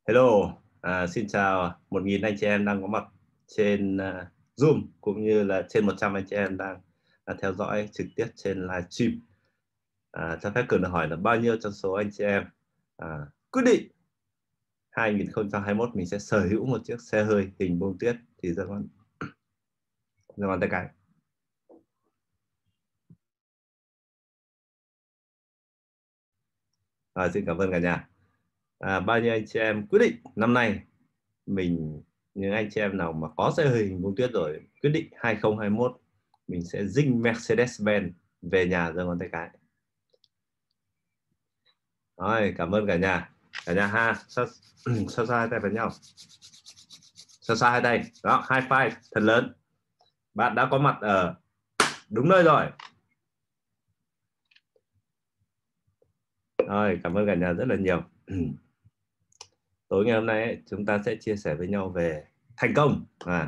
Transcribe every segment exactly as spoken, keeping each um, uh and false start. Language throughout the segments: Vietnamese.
Hello, à, xin chào một nghìn anh chị em đang có mặt trên uh, Zoom cũng như là trên một trăm anh chị em đang uh, theo dõi trực tiếp trên livestream. À, cho phép Cường được hỏi là bao nhiêu trong số anh chị em à, quyết định hai nghìn không trăm hai mươi mốt mình sẽ sở hữu một chiếc xe hơi hình bông tuyết thì giơ ngón giơ ngón tay cái. À, xin cảm ơn cả nhà. À, bao nhiêu anh chị em quyết định năm nay mình, những anh chị em nào mà có xe hơi hình bông tuyết rồi quyết định hai nghìn không trăm hai mươi mốt mình sẽ dinh Mercedes-Benz về nhà, giơ ngón tay cái. Rồi, cảm ơn cả nhà. Cả nhà ha, sao sao hai tay với nhau, sao xa hai tay đó, high five thật lớn. Bạn đã có mặt ở đúng nơi rồi. Rồi, cảm ơn cả nhà rất là nhiều. Tối ngày hôm nay ấy, chúng ta sẽ chia sẻ với nhau về thành công, à,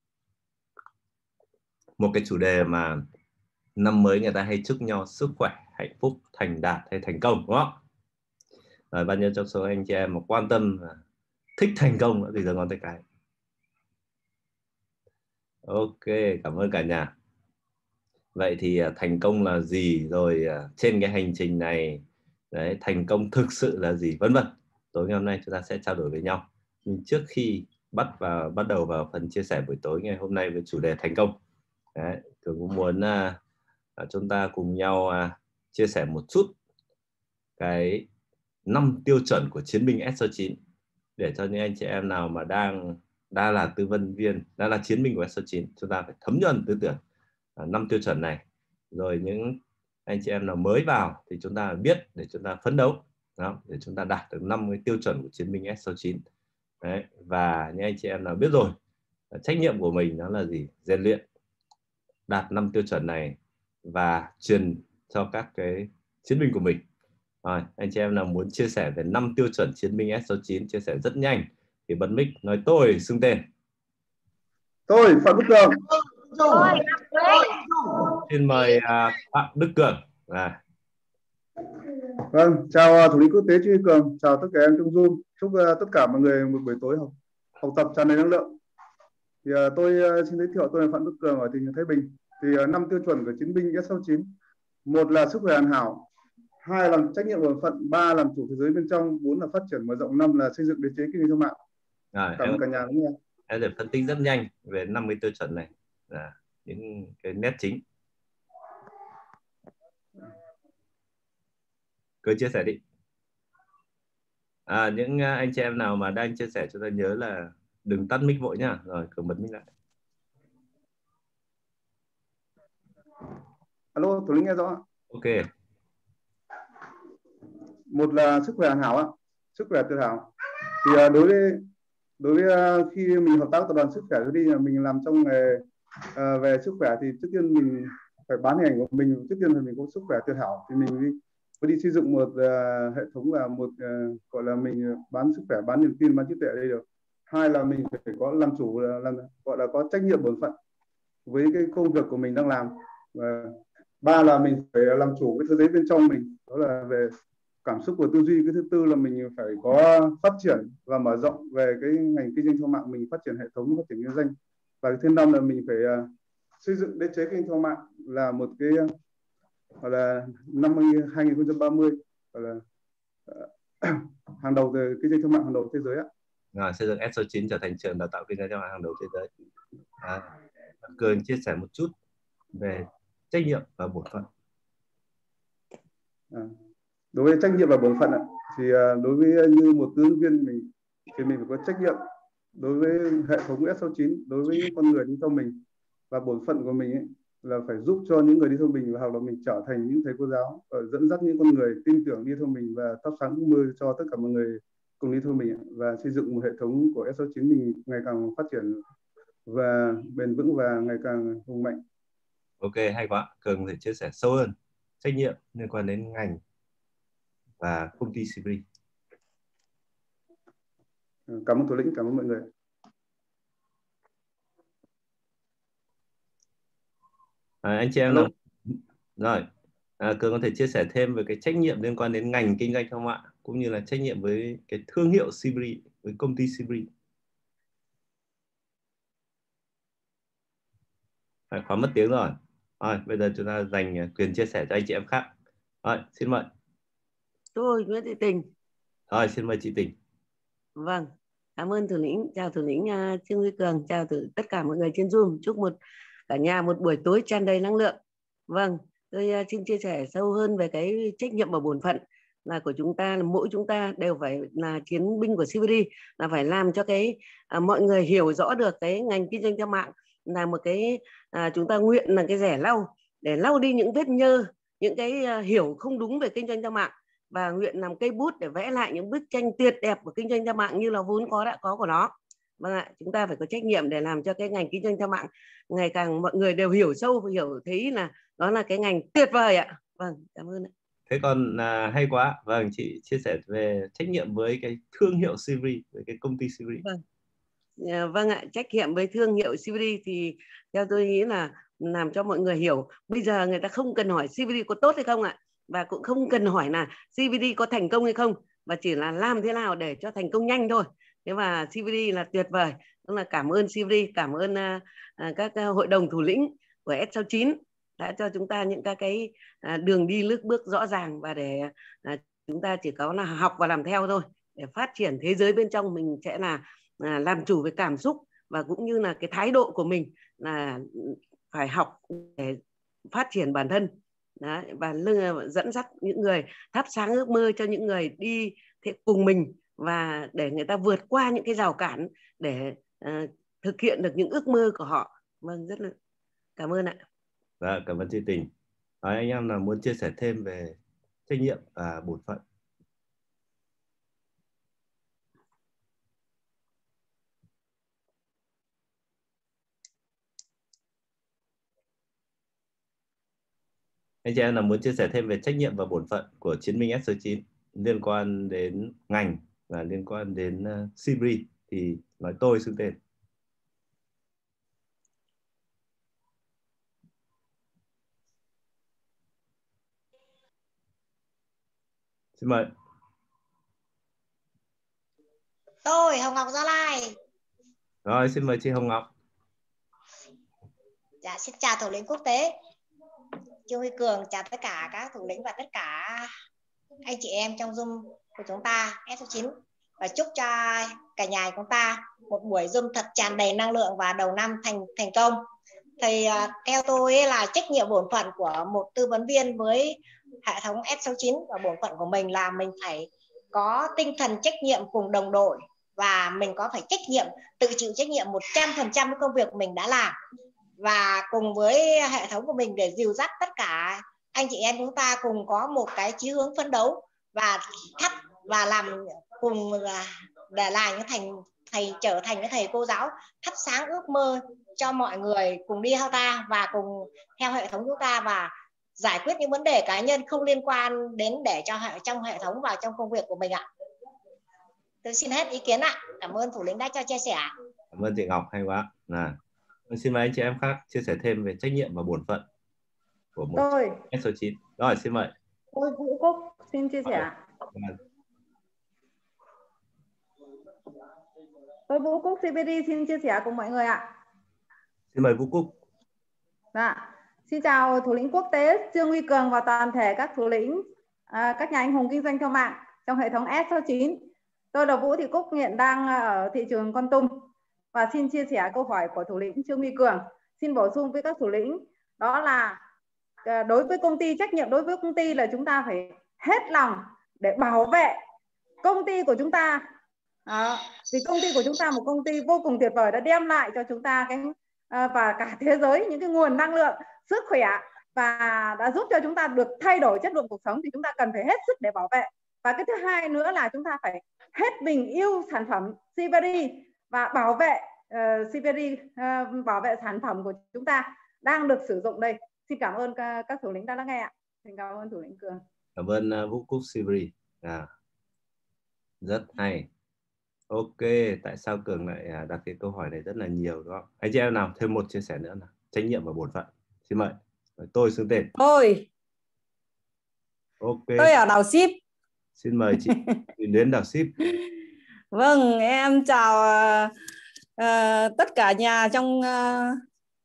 một cái chủ đề mà năm mới người ta hay chúc nhau sức khỏe, hạnh phúc, thành đạt hay thành công, đúng không? Rồi, bao nhiêu trong số anh chị em mà quan tâm, thích thành công thì giơ ngón tay cái. Ok, cảm ơn cả nhà. Vậy thì thành công là gì, rồi trên cái hành trình này đấy, thành công thực sự là gì, vân vân. Tối ngày hôm nay chúng ta sẽ trao đổi với nhau. Nhưng trước khi bắt vào bắt đầu vào phần chia sẻ buổi tối ngày hôm nay với chủ đề thành công, đấy, tôi cũng muốn uh, chúng ta cùng nhau uh, chia sẻ một chút cái năm tiêu chuẩn của chiến binh S số chín để cho những anh chị em nào mà đang đang là tư vấn viên, đang là chiến binh của S số chín, chúng ta phải thấm nhuần tư tưởng năm tiêu chuẩn này, rồi những anh chị em nào mới vào thì chúng ta biết để chúng ta phấn đấu đó, để chúng ta đạt được năm cái tiêu chuẩn của chiến binh S số chín. Đấy, và những anh chị em nào biết rồi, trách nhiệm của mình đó là gì, rèn luyện đạt năm tiêu chuẩn này và truyền cho các cái chiến binh của mình. Rồi, anh chị em nào muốn chia sẻ về năm tiêu chuẩn chiến binh S số chín, chia sẻ rất nhanh thì bật mic nói tôi xưng tên. Tôi Phạm Đức Cường. Xin mời uh, Phạm Đức Cường. À. Vâng, chào thủ lĩnh quốc tế Truy Cường, chào tất cả em trong Zoom, chúc uh, tất cả mọi người một buổi tối học học tập tràn đầy năng lượng. Thì uh, tôi uh, xin giới thiệu, tôi là Phạm Đức Cường ở tỉnh Thái Bình. Thì năm uh, tiêu chuẩn của chiến binh S số chín: một là sức khỏe hoàn hảo, hai là trách nhiệm bổn phận, ba làm chủ thế giới bên trong, bốn là phát triển mở rộng, năm là xây dựng đế chế kinh doanh thương mại. Rồi, cảm ơn cả nhà lắng nghe. Em sẽ phân tích rất nhanh về năm mươi tiêu chuẩn này, là những cái nét chính. Cứ chia sẻ đi. À, những anh chị em nào mà đang chia sẻ chúng ta nhớ là đừng tắt mic vội nhá. Rồi, cứ bật mic lại. Alo, thủ lĩnh nghe rõ? Ok. Một là sức khỏe hoàn hảo ạ, sức khỏe tự hào. Thì uh, đối với đối với uh, khi mình hợp tác tập đoàn sức khỏe đi, là mình làm trong nghề uh, về sức khỏe thì trước tiên mình phải bán hình ảnh của mình, trước tiên là mình có sức khỏe tự hào thì mình đi, phải đi xây dựng một uh, hệ thống là một uh, gọi là mình bán sức khỏe, bán niềm tin, bán trí tuệ ở đây được. Hai là mình phải có làm chủ, làm gọi là có trách nhiệm bổn phận với cái công việc của mình đang làm. Và ba là mình phải làm chủ cái thế giới bên trong mình, đó là về cảm xúc và tư duy. Cái thứ tư là mình phải có phát triển và mở rộng về cái ngành kinh doanh thương mại, mình phát triển hệ thống, phát triển kinh doanh. Và cái thứ năm là mình phải uh, xây dựng đế chế kinh doanh thương mại, là một cái uh, gọi là năm hai nghìn không trăm ba mươi gọi là uh, hàng đầu về kinh doanh thương mại hàng đầu thế giới ạ. Rồi, xây dựng S số chín trở thành trường đào tạo kinh doanh thương mại hàng đầu thế giới. À, Cường chia sẻ một chút về trách nhiệm và bổn phận. À, đối với trách nhiệm và bổn phận thì đối với như một tư vấn viên mình thì mình phải có trách nhiệm đối với hệ thống S số chín, đối với những con người đi theo mình. Và bổn phận của mình ấy là phải giúp cho những người đi theo mình, và hoặc là mình trở thành những thầy cô giáo, dẫn dắt những con người tin tưởng đi theo mình và thắp sáng ước mơ cho tất cả mọi người cùng đi theo mình, và xây dựng một hệ thống của S số chín mình ngày càng phát triển và bền vững và ngày càng hùng mạnh. Ok, hay quá. Cường thể chia sẻ sâu hơn trách nhiệm liên quan đến ngành và công ty Sibri. Cảm ơn thủ lĩnh, cảm ơn mọi người. À, anh chị em nào rồi, à, Cường có thể chia sẻ thêm về cái trách nhiệm liên quan đến ngành kinh doanh thương mại cũng như là trách nhiệm với cái thương hiệu Sibri với công ty Sibri? Phải khóa mất tiếng rồi. Rồi, bây giờ chúng ta dành quyền chia sẻ cho anh chị em khác. Rồi, xin mời. Tôi Nguyễn Thị Tình. Rồi, xin mời chị Tình. Vâng, cảm ơn thủ lĩnh. Chào thủ lĩnh uh, Trương Huy Cường, chào từ tất cả mọi người trên Zoom. Chúc một cả nhà một buổi tối tràn đầy năng lượng. Vâng, tôi uh, xin chia sẻ sâu hơn về cái trách nhiệm và bổn phận là của chúng ta, là mỗi chúng ta đều phải là chiến binh của Sibri, là phải làm cho cái uh, mọi người hiểu rõ được cái ngành kinh doanh theo mạng là một cái uh, chúng ta nguyện là cái rẻ lau để lau đi những vết nhơ, những cái uh, hiểu không đúng về kinh doanh theo mạng, và nguyện làm cây bút để vẽ lại những bức tranh tuyệt đẹp của kinh doanh theo mạng như là vốn có đã có của nó. Vâng ạ, chúng ta phải có trách nhiệm để làm cho cái ngành kinh doanh theo mạng ngày càng mọi người đều hiểu sâu, hiểu thấy là đó là cái ngành tuyệt vời ạ. Vâng, cảm ơn ạ. Thế còn à, hay quá. Vâng, chị chia sẻ về trách nhiệm với cái thương hiệu Sibri, với cái công ty Sibri. Vâng. À, vâng ạ, trách nhiệm với thương hiệu Sibri thì theo tôi nghĩ là làm cho mọi người hiểu. Bây giờ người ta không cần hỏi Sibri có tốt hay không ạ, và cũng không cần hỏi là Sibri có thành công hay không, và chỉ là làm thế nào để cho thành công nhanh thôi. Thế mà Sibri là tuyệt vời. Đó là cảm ơn Sibri, cảm ơn uh, uh, các uh, hội đồng thủ lĩnh của S sáu chín đã cho chúng ta những các cái uh, đường đi lướt bước rõ ràng, và để uh, chúng ta chỉ có là học và làm theo thôi, để phát triển thế giới bên trong mình sẽ là uh, làm chủ về cảm xúc, và cũng như là cái thái độ của mình là phải học để phát triển bản thân. Đấy, và dẫn dắt những người, thắp sáng ước mơ cho những người đi cùng mình, và để người ta vượt qua những cái rào cản để uh, thực hiện được những ước mơ của họ. Vâng, rất là cảm ơn ạ. Dạ, cảm ơn chị Tình. Đấy, anh em nào muốn chia sẻ thêm về trách nhiệm và bổn phận? Anh chị em nào muốn chia sẻ thêm về trách nhiệm và bổn phận của chiến binh S sáu chín liên quan đến ngành và liên quan đến uh, Sibri thì nói tôi xưng tên. Xin mời. Tôi Hồng Ngọc Gia Lai. Rồi, xin mời chị Hồng Ngọc. Dạ, xin chào thủ lĩnh quốc tế Trương Huy Cường, chào tất cả các thủ lĩnh và tất cả anh chị em trong Zoom của chúng ta S sáu chín, và chúc cho cả nhà chúng ta một buổi Zoom thật tràn đầy năng lượng và đầu năm thành thành công. Thì uh, theo tôi ấy là trách nhiệm bổn phận của một tư vấn viên với hệ thống S sáu chín, và bổn phận của mình là mình phải có tinh thần trách nhiệm cùng đồng đội, và mình có phải trách nhiệm, tự chịu trách nhiệm một trăm phần trăm với công việc mình đã làm, và cùng với hệ thống của mình để dìu dắt tất cả anh chị em chúng ta cùng có một cái chí hướng phấn đấu và thắp và làm cùng để là những thành thầy trở thành cái thầy cô giáo thắp sáng ước mơ cho mọi người cùng đi theo ta và cùng theo hệ thống chúng ta, và giải quyết những vấn đề cá nhân không liên quan đến để cho hệ trong hệ thống và trong công việc của mình ạ. Tôi xin hết ý kiến ạ. Cảm ơn thủ lĩnh đã cho chia sẻ. Cảm ơn chị Ngọc, hay quá. Nào, xin mời anh chị em khác chia sẻ thêm về trách nhiệm và bổn phận của một tôi S sáu chín. Rồi, xin mời. Tôi Vũ Cúc xin chia sẻ. Rồi. Tôi Vũ Cúc xê pê đê xin chia sẻ cùng mọi người ạ. Xin mời Vũ Cúc. Dạ. Xin chào thủ lĩnh quốc tế Trương Huy Cường và toàn thể các thủ lĩnh, à, các nhà anh hùng kinh doanh theo mạng trong hệ thống S sáu chín. Tôi là Vũ Thị Cúc, hiện đang ở thị trường Kon Tum và xin chia sẻ câu hỏi của thủ lĩnh Trương Huy Cường. Xin bổ sung với các thủ lĩnh, đó là đối với công ty, trách nhiệm đối với công ty là chúng ta phải hết lòng để bảo vệ công ty của chúng ta. Đó. Vì công ty của chúng ta một công ty vô cùng tuyệt vời, đã đem lại cho chúng ta cái và cả thế giới những cái nguồn năng lượng, sức khỏe, và đã giúp cho chúng ta được thay đổi chất lượng cuộc sống, thì chúng ta cần phải hết sức để bảo vệ. Và cái thứ hai nữa là chúng ta phải hết mình yêu sản phẩm Sibri và bảo vệ uh, Sibri, uh, bảo vệ sản phẩm của chúng ta đang được sử dụng đây. Xin cảm ơn các, các thủ lĩnh đã lắng nghe ạ. Xin cảm ơn thủ lĩnh Cường. Cảm ơn uh, Vũ Cúc Sibri. À, rất hay. Ok, tại sao Cường lại đặt cái câu hỏi này rất là nhiều đó. Anh chị em nào thêm một chia sẻ nữa nào. Trách nhiệm và bổn phận. Xin mời. Tôi xưng tên. Tôi. Ok. Tôi ở đảo ship. Xin mời chị Luyến đảo ship. Vâng, em chào uh, tất cả nhà trong uh,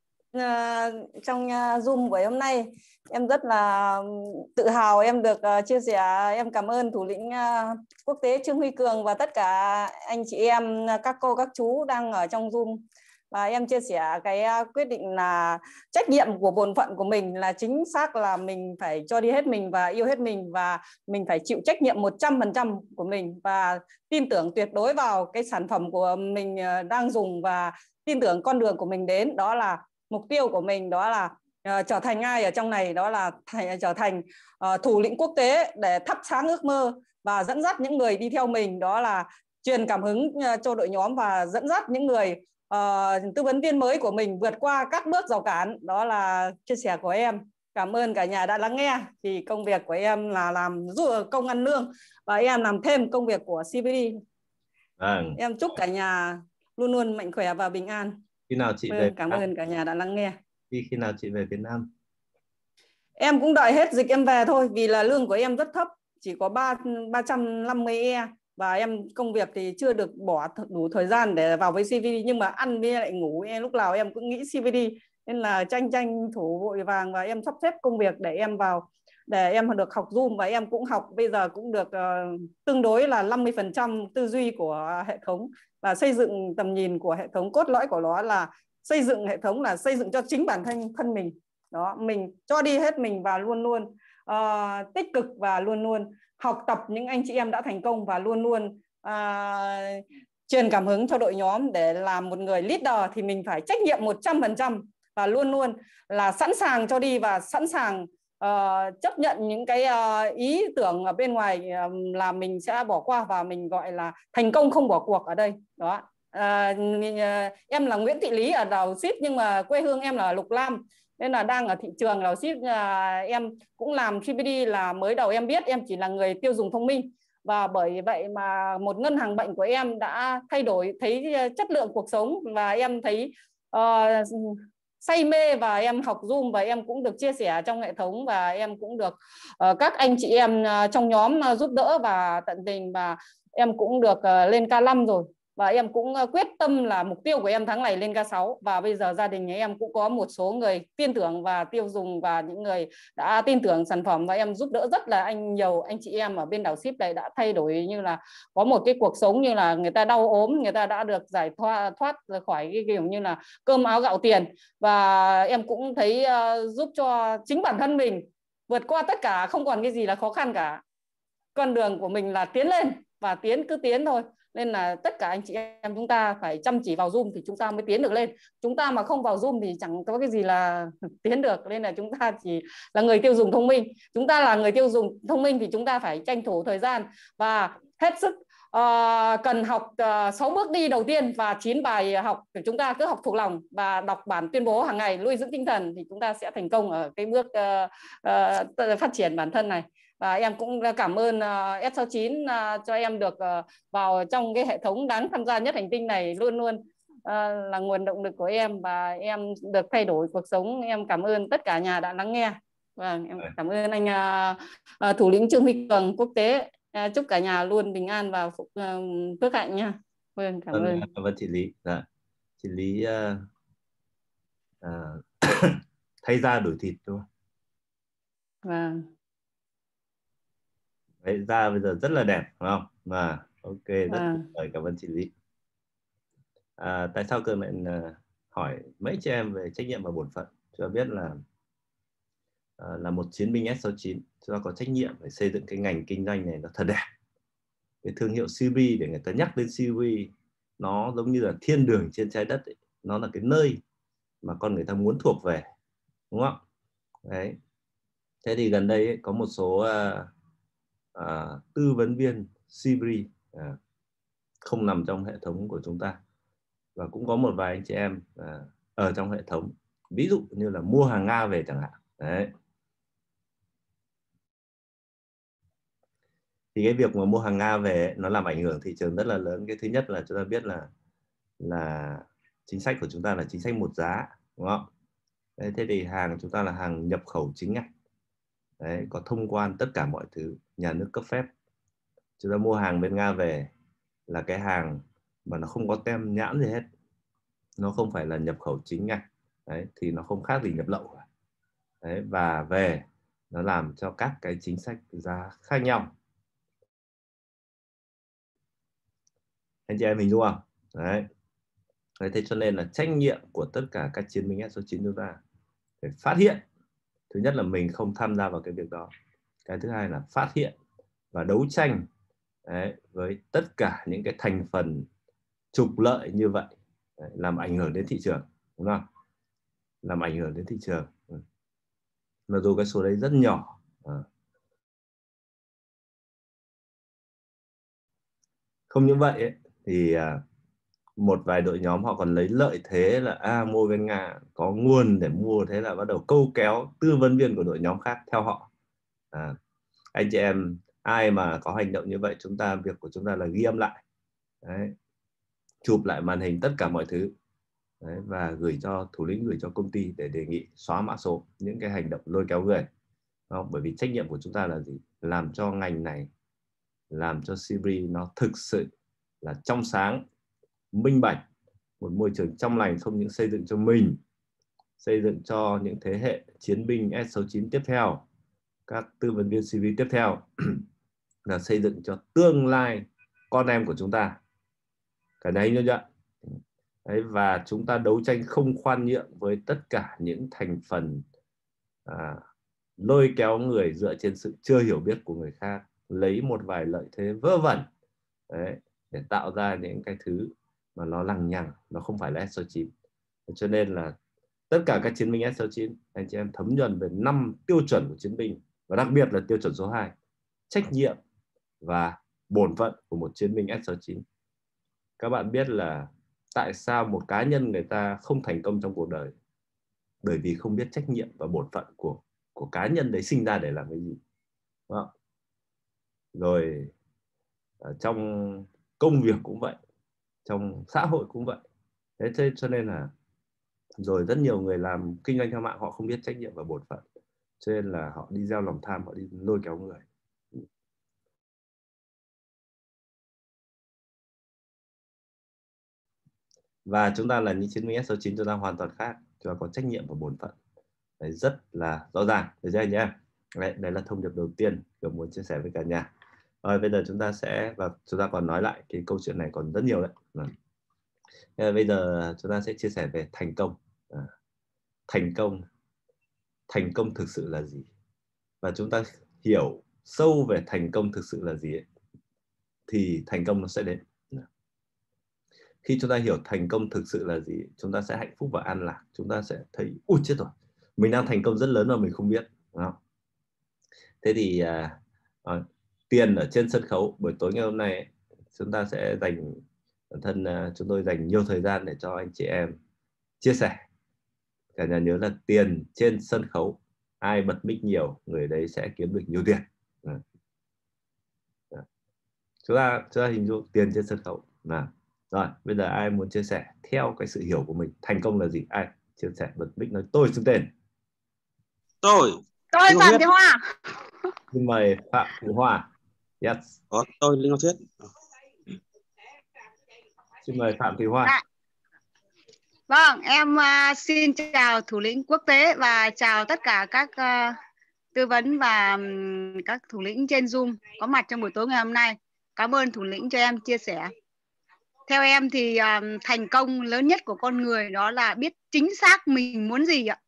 uh, trong uh, Zoom buổi hôm nay. Em rất là tự hào em được uh, chia sẻ. Em cảm ơn thủ lĩnh uh, quốc tế Trương Huy Cường và tất cả anh chị em, các cô các chú đang ở trong Zoom. Và em chia sẻ cái uh, quyết định là trách nhiệm của bổn phận của mình là chính xác là mình phải cho đi hết mình và yêu hết mình, và mình phải chịu trách nhiệm một trăm phần trăm của mình và tin tưởng tuyệt đối vào cái sản phẩm của mình đang dùng và tin tưởng con đường của mình đến. Đó là mục tiêu của mình, đó là uh, trở thành ai ở trong này, đó là thành, trở thành uh, thủ lĩnh quốc tế để thắp sáng ước mơ và dẫn dắt những người đi theo mình, đó là truyền cảm hứng uh, cho đội nhóm và dẫn dắt những người uh, tư vấn viên mới của mình vượt qua các bước rào cản. Đó là chia sẻ của em. Cảm ơn cả nhà đã lắng nghe. Thì công việc của em là làm giúp công ăn lương và em làm thêm công việc của xê vê đê. Vâng. Em chúc cả nhà luôn luôn mạnh khỏe và bình an. Khi nào chị vâng, về? Cảm ơn cả nhà đã lắng nghe. Khi khi nào chị về Việt Nam? Em cũng đợi hết dịch em về thôi, vì là lương của em rất thấp, chỉ có ba trăm năm mươi e, và em công việc thì chưa được bỏ đủ thời gian để vào với xê vê đê, nhưng mà ăn với lại ngủ em lúc nào em cũng nghĩ xê vê đê, nên là tranh tranh thủ vội vàng và em sắp xếp công việc để em vào, để em được học Zoom, và em cũng học bây giờ cũng được uh, tương đối là năm mươi phần trăm tư duy của hệ thống và xây dựng tầm nhìn của hệ thống. Cốt lõi của nó là xây dựng hệ thống là xây dựng cho chính bản thân thân mình. Đó, mình cho đi hết mình và luôn luôn uh, tích cực và luôn luôn học tập những anh chị em đã thành công và luôn luôn uh, truyền cảm hứng cho đội nhóm. Để làm một người leader thì mình phải trách nhiệm một trăm phần trăm và luôn luôn là sẵn sàng cho đi và sẵn sàng uh, chấp nhận những cái uh, ý tưởng ở bên ngoài uh, là mình sẽ bỏ qua, và mình gọi là thành công không bỏ cuộc ở đây. Đó. À, em là Nguyễn Thị Lý ở Lào Ship, nhưng mà quê hương em là Lục Lam, nên là đang ở thị trường Lào Ship. À, em cũng làm xê vê đê là mới đầu em biết, em chỉ là người tiêu dùng thông minh, và bởi vậy mà một ngân hàng bệnh của em đã thay đổi thấy chất lượng cuộc sống, và em thấy uh, say mê, và em học Zoom và em cũng được chia sẻ trong hệ thống, và em cũng được uh, các anh chị em uh, trong nhóm uh, giúp đỡ và tận tình, và em cũng được uh, lên K năm rồi. Và em cũng quyết tâm là mục tiêu của em tháng này lên K sáu. Và bây giờ gia đình em cũng có một số người tin tưởng và tiêu dùng, và những người đã tin tưởng sản phẩm, và em giúp đỡ rất là anh nhiều anh chị em ở bên đảo Ship này đã thay đổi, như là có một cái cuộc sống như là người ta đau ốm, người ta đã được giải thoát, thoát khỏi cái kiểu như là cơm áo gạo tiền. Và em cũng thấy uh, giúp cho chính bản thân mình vượt qua tất cả, không còn cái gì là khó khăn cả. Con đường của mình là tiến lên và tiến cứ tiến thôi. Nên là tất cả anh chị em chúng ta phải chăm chỉ vào Zoom thì chúng ta mới tiến được lên. Chúng ta mà không vào Zoom thì chẳng có cái gì là tiến được. Nên là chúng ta chỉ là người tiêu dùng thông minh. Chúng ta là người tiêu dùng thông minh thì chúng ta phải tranh thủ thời gian và hết sức uh, cần học uh, sáu bước đi đầu tiên và chín bài học để chúng ta cứ học thuộc lòng và đọc bản tuyên bố hàng ngày, nuôi dưỡng tinh thần, thì chúng ta sẽ thành công ở cái bước uh, uh, phát triển bản thân này. Và em cũng cảm ơn uh, S sáu chín uh, cho em được uh, vào trong cái hệ thống đáng tham gia nhất hành tinh này, luôn luôn uh, là nguồn động lực của em, và em được thay đổi cuộc sống. Em cảm ơn tất cả nhà đã lắng nghe. Vâng, em cảm ơn anh uh, uh, thủ lĩnh Trương Huy Cường quốc tế. Uh, chúc cả nhà luôn bình an và phúc, uh, phước hạnh nha. Vâng, cảm ơn. Vâng, vâng chị Lý. Dạ. Chị Lý uh, uh, thay da đổi thịt đúng không? Vâng. Đấy, da bây giờ rất là đẹp đúng không? Mà ok, rất à. lời cảm ơn chị Lý. À, tại sao Cường lại uh, hỏi mấy chị em về trách nhiệm và bổn phận? Cho biết là uh, là một chiến binh S sáu chín, chúng ta có trách nhiệm phải xây dựng cái ngành kinh doanh này nó thật đẹp. Cái thương hiệu xê vê để người ta nhắc đến xê vê, nó giống như là thiên đường trên trái đất ấy. Nó là cái nơi mà con người ta muốn thuộc về, đúng không? Đấy. Thế thì gần đây ấy, có một số uh, uh, tư vấn viên xê vê uh, không nằm trong hệ thống của chúng ta, và cũng có một vài anh chị em uh, ở trong hệ thống, ví dụ như là mua hàng Nga về chẳng hạn. Đấy. Thì cái việc mà mua hàng Nga về ấy, nó làm ảnh hưởng thị trường rất là lớn. Cái thứ nhất là chúng ta biết là là chính sách của chúng ta là chính sách một giá, đúng không? Đấy, thế thì hàng chúng ta là hàng nhập khẩu chính ngạch. Đấy, có thông quan tất cả mọi thứ, nhà nước cấp phép. Chúng ta mua hàng bên Nga về là cái hàng mà nó không có tem nhãn gì hết, nó không phải là nhập khẩu chính ngạch, đấy, thì nó không khác gì nhập lậu cả. Đấy, và về nó làm cho các cái chính sách giá khác nhau. Anh chị em hình dung không? Đấy. Đấy, thế cho nên là trách nhiệm của tất cả các chiến binh S số chín chúng ta phải phát hiện. Thứ nhất là mình không tham gia vào cái việc đó. Cái thứ hai là phát hiện và đấu tranh, đấy, với tất cả những cái thành phần trục lợi như vậy, đấy, làm ảnh hưởng đến thị trường, đúng không? Làm ảnh hưởng đến thị trường. Mặc dù cái số đấy rất nhỏ. À. Không những vậy ấy, thì à, một vài đội nhóm họ còn lấy lợi thế là à, mua bên Nga có nguồn để mua, thế là bắt đầu câu kéo tư vấn viên của đội nhóm khác theo họ. À, anh chị em ai mà có hành động như vậy, chúng ta việc của chúng ta là ghi âm lại, đấy, chụp lại màn hình tất cả mọi thứ, đấy, và gửi cho thủ lĩnh, gửi cho công ty để đề nghị xóa mã số những cái hành động lôi kéo người. Không? Bởi vì trách nhiệm của chúng ta là gì? Làm cho ngành này, làm cho Sibri nó thực sự là trong sáng, minh bạch, một môi trường trong lành, không những xây dựng cho mình, xây dựng cho những thế hệ chiến binh S số chín tiếp theo, các tư vấn viên xê vê tiếp theo, là xây dựng cho tương lai con em của chúng ta. Cái đấy nhớ chưa? Đấy, và chúng ta đấu tranh không khoan nhượng với tất cả những thành phần à, lôi kéo người dựa trên sự chưa hiểu biết của người khác, lấy một vài lợi thế vớ vẩn, đấy, để tạo ra những cái thứ mà nó lằng nhằng, nó không phải là S số chín. Cho nên là tất cả các chiến binh S số chín, anh chị em thấm nhuần về năm tiêu chuẩn của chiến binh, và đặc biệt là tiêu chuẩn số hai, trách nhiệm và bổn phận của một chiến binh S số chín. Các bạn biết là tại sao một cá nhân người ta không thành công trong cuộc đời? Bởi vì không biết trách nhiệm và bổn phận của của cá nhân đấy sinh ra để làm cái gì. Đó. Rồi ở trong công việc cũng vậy, trong xã hội cũng vậy. Thế cho nên là rồi rất nhiều người làm kinh doanh theo mạng họ không biết trách nhiệm và bổn phận, cho nên là họ đi gieo lòng tham, họ đi lôi kéo người. Và chúng ta là những chiến binh S số chín, chúng ta hoàn toàn khác, chúng ta có trách nhiệm và bổn phận. Đấy, rất là rõ ràng, được chưa anh nhé? Đấy, đấy là thông điệp đầu tiên tôi muốn chia sẻ với cả nhà. Rồi bây giờ chúng ta sẽ, và chúng ta còn nói lại cái câu chuyện này còn rất nhiều đấy. Rồi. Bây giờ chúng ta sẽ chia sẻ về thành công. À, thành công, thành công thực sự là gì? Và chúng ta hiểu sâu về thành công thực sự là gì ấy, thì thành công nó sẽ đến. Khi chúng ta hiểu thành công thực sự là gì, chúng ta sẽ hạnh phúc và an lạc. Chúng ta sẽ thấy, ui chết rồi, mình đang thành công rất lớn mà mình không biết. Đúng không? Thế thì à, à, tiền ở trên sân khấu buổi tối ngày hôm nay ấy, chúng ta sẽ dành, bản thân à, chúng tôi dành nhiều thời gian để cho anh chị em chia sẻ. Cả nhà nhớ là tiền trên sân khấu, ai bật mic nhiều, người đấy sẽ kiếm được nhiều tiền. À. À. Chúng ta chúng ta hình dung tiền trên sân khấu. Nào. Rồi, bây giờ ai muốn chia sẻ theo cái sự hiểu của mình, thành công là gì? Ai chia sẻ, bật mic nói tôi xưng tên. Tôi. Tôi Phạm Thị Hoa. Xin mời Phạm Thị Hoa. Yes. Có, tôi Linh Ngọc Thuyết. Xin mời Phạm Thị Hoa. À. Vâng, em uh, xin chào thủ lĩnh quốc tế và chào tất cả các uh, tư vấn và um, các thủ lĩnh trên Zoom có mặt trong buổi tối ngày hôm nay. Cảm ơn thủ lĩnh cho em chia sẻ. Theo em thì um, thành công lớn nhất của con người đó là biết chính xác mình muốn gì ạ.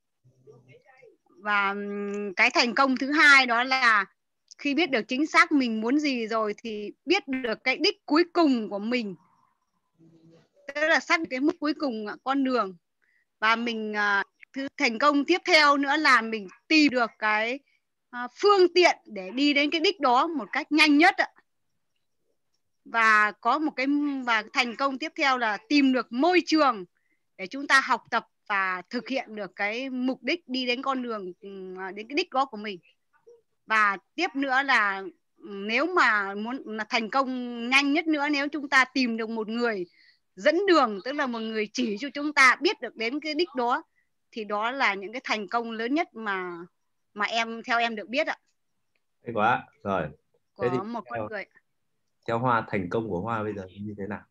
Và um, cái thành công thứ hai đó là khi biết được chính xác mình muốn gì rồi thì biết được cái đích cuối cùng của mình. Tức là xác định cái mức cuối cùng con đường. Và mình uh, thứ thành công tiếp theo nữa là mình tìm được cái uh, phương tiện để đi đến cái đích đó một cách nhanh nhất ạ. Và có một cái và thành công tiếp theo là tìm được môi trường để chúng ta học tập và thực hiện được cái mục đích đi đến con đường đến cái đích đó của mình. Và tiếp nữa là nếu mà muốn là thành công nhanh nhất nữa, nếu chúng ta tìm được một người dẫn đường, tức là một người chỉ cho chúng ta biết được đến cái đích đó, thì đó là những cái thành công lớn nhất mà mà em theo em được biết ạ. Hay quá. Rồi. Có Thế thì một con người. theo Hoa, thành công của Hoa bây giờ như thế nào?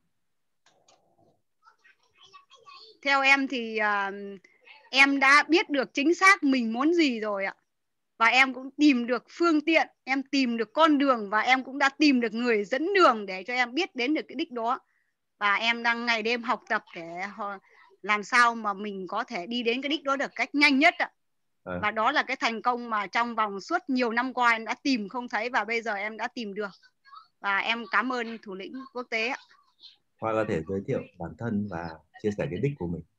Theo em thì uh, em đã biết được chính xác mình muốn gì rồi ạ. Và em cũng tìm được phương tiện, em tìm được con đường và em cũng đã tìm được người dẫn đường để cho em biết đến được cái đích đó. Và em đang ngày đêm học tập để làm sao mà mình có thể đi đến cái đích đó được cách nhanh nhất ạ. À. Và đó là cái thành công mà trong vòng suốt nhiều năm qua em đã tìm không thấy và bây giờ em đã tìm được. Và em cảm ơn thủ lĩnh quốc tế ạ. Hoa có thể giới thiệu bản thân và chia sẻ cái đích của mình.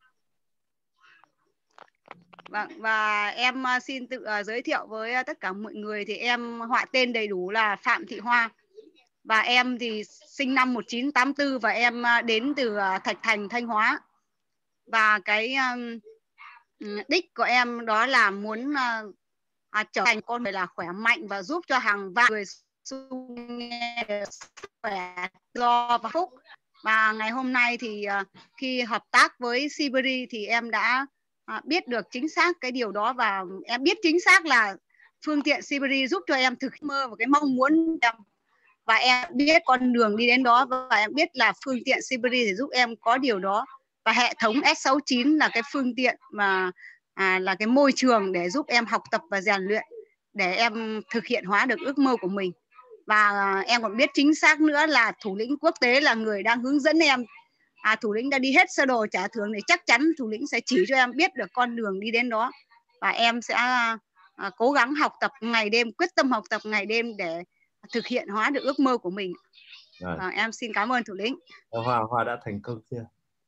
Vâng, và em xin tự uh, giới thiệu với tất cả mọi người thì em họ tên đầy đủ là Phạm Thị Hoa. Và em thì sinh năm một nghìn chín trăm tám mươi tư và em đến từ uh, Thạch Thành, Thanh Hóa. Và cái um, đích của em đó là muốn uh, uh, trở thành con người là khỏe mạnh và giúp cho hàng vạn người xung quanh khỏe, do và phúc. Và ngày hôm nay thì uh, khi hợp tác với Siberi thì em đã À, biết được chính xác cái điều đó và em biết chính xác là phương tiện Siberi giúp cho em thực mơ và cái mong muốn em. Và em biết con đường đi đến đó và em biết là phương tiện Siberi thì giúp em có điều đó. Và hệ thống S sáu chín là cái phương tiện mà à, là cái môi trường để giúp em học tập và rèn luyện để em thực hiện hóa được ước mơ của mình. Và à, em còn biết chính xác nữa là thủ lĩnh quốc tế là người đang hướng dẫn em. À, thủ lĩnh đã đi hết sơ đồ trả thưởng thì chắc chắn thủ lĩnh sẽ chỉ cho em biết được con đường đi đến đó. Và em sẽ à, cố gắng học tập ngày đêm, quyết tâm học tập ngày đêm để thực hiện hóa được ước mơ của mình. À, em xin cảm ơn thủ lĩnh. Hoa, Hoa đã thành công chưa?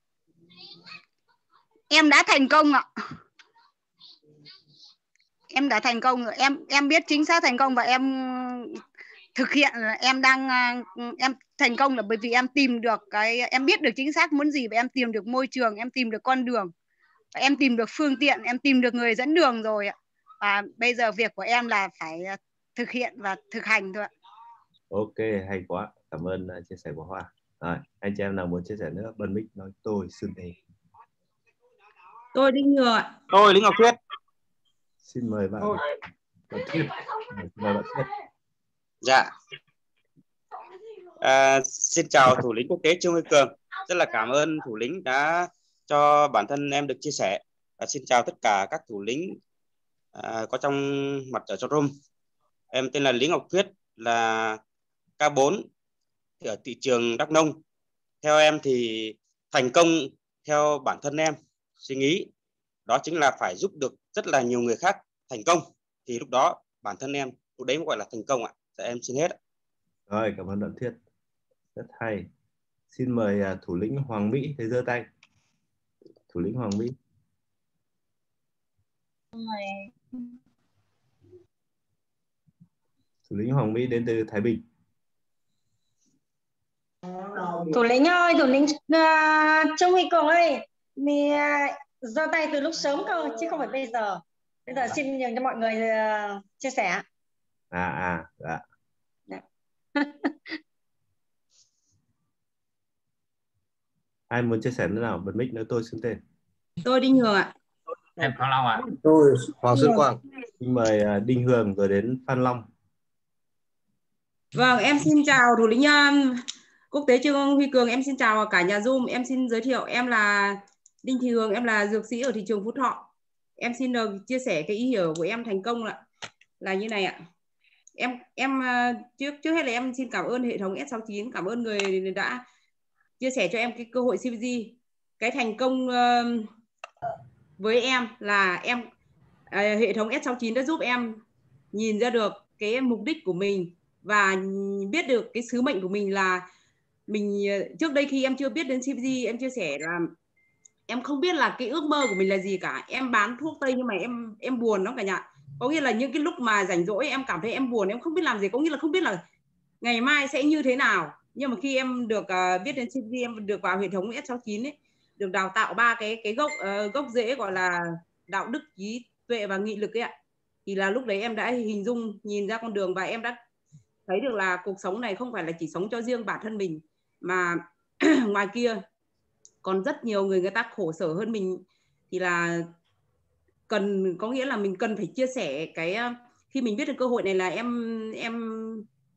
Em đã thành công ạ. Em đã thành công rồi. Em em biết chính xác thành công và em thực hiện là em đang em thành công là bởi vì em tìm được cái em biết được chính xác muốn gì và em tìm được môi trường, em tìm được con đường, và em tìm được phương tiện, em tìm được người dẫn đường rồi ạ. Và bây giờ việc của em là phải thực hiện và thực hành thôi ạ. Ok, hay quá. Cảm ơn chia sẻ của Hoa. Rồi, anh chị em nào muốn chia sẻ nữa? Bật mic nói tôi xưng tên. Tôi Đinh Hường ạ. Tôi Lý Ngọc Thuyết. Xin mời bạn. Bạn Thuyết. Mời bạn Thuyết. Dạ. À, xin chào thủ lĩnh quốc tế Trương Huy Cường. Rất là cảm ơn thủ lĩnh đã cho bản thân em được chia sẻ. À, xin chào tất cả các thủ lĩnh à, có trong mặt ở trong room. Em tên là Lý Ngọc Thuyết, là K bốn ở thị trường Đắk Nông. Theo em thì thành công theo bản thân em suy nghĩ đó chính là phải giúp được rất là nhiều người khác thành công, thì lúc đó bản thân em lúc đấy mới gọi là thành công ạ. Dạ, em xin hết. Rồi, cảm ơn bạn Thuyết, rất hay. Xin mời uh, thủ lĩnh Hoàng Mỹ, thấy giơ tay. Thủ lĩnh Hoàng Mỹ. Thủ lĩnh Hoàng Mỹ đến từ Thái Bình. Thủ lĩnh ơi, thủ lĩnh uh, Trương Huy Cường ơi, mình uh, giơ tay từ lúc sớm cơ chứ không phải bây giờ. Bây giờ xin nhường cho mọi người uh, chia sẻ. À à, dạ. Dạ. Ai muốn chia sẻ nữa nào? Bật mic nữa, tôi xưng tên. Tôi Đinh Hường ạ. Em Phan Long ạ. Tôi Hoàng Xuân Quang. Xin mời uh, Đinh Hường rồi đến Phan Long. Vâng, em xin chào thủ lĩnh uh, quốc tế Trương Huy Cường, em xin chào cả nhà Zoom. Em xin giới thiệu, em là Đinh Thị Hường, em là dược sĩ ở thị trường Phú Thọ. Em xin được chia sẻ cái ý hiểu của em thành công là là như này ạ. Em em uh, trước trước hết là em xin cảm ơn hệ thống S sáu chín, cảm ơn người đã chia sẻ cho em cái cơ hội xê vê giê. Cái thành công uh, với em là em uh, hệ thống S sáu chín đã giúp em nhìn ra được cái mục đích của mình và biết được cái sứ mệnh của mình là mình. Trước đây khi em chưa biết đến xê vê giê, em chia sẻ là em không biết là cái ước mơ của mình là gì cả. Em bán thuốc tây nhưng mà em em buồn lắm cả nhà. Có nghĩa là những cái lúc mà rảnh rỗi em cảm thấy em buồn, em không biết làm gì, có nghĩa là không biết là ngày mai sẽ như thế nào. Nhưng mà khi em được uh, biết đến xê vê giê, em được vào hệ thống S sáu chín ấy, được đào tạo ba cái cái gốc uh, gốc rễ gọi là đạo đức, trí tuệ và nghị lực ấy ạ. Thì là lúc đấy em đã hình dung nhìn ra con đường và em đã thấy được là cuộc sống này không phải là chỉ sống cho riêng bản thân mình, mà ngoài kia còn rất nhiều người người ta khổ sở hơn mình. Thì là cần, có nghĩa là mình cần phải chia sẻ cái, khi mình biết được cơ hội này là em em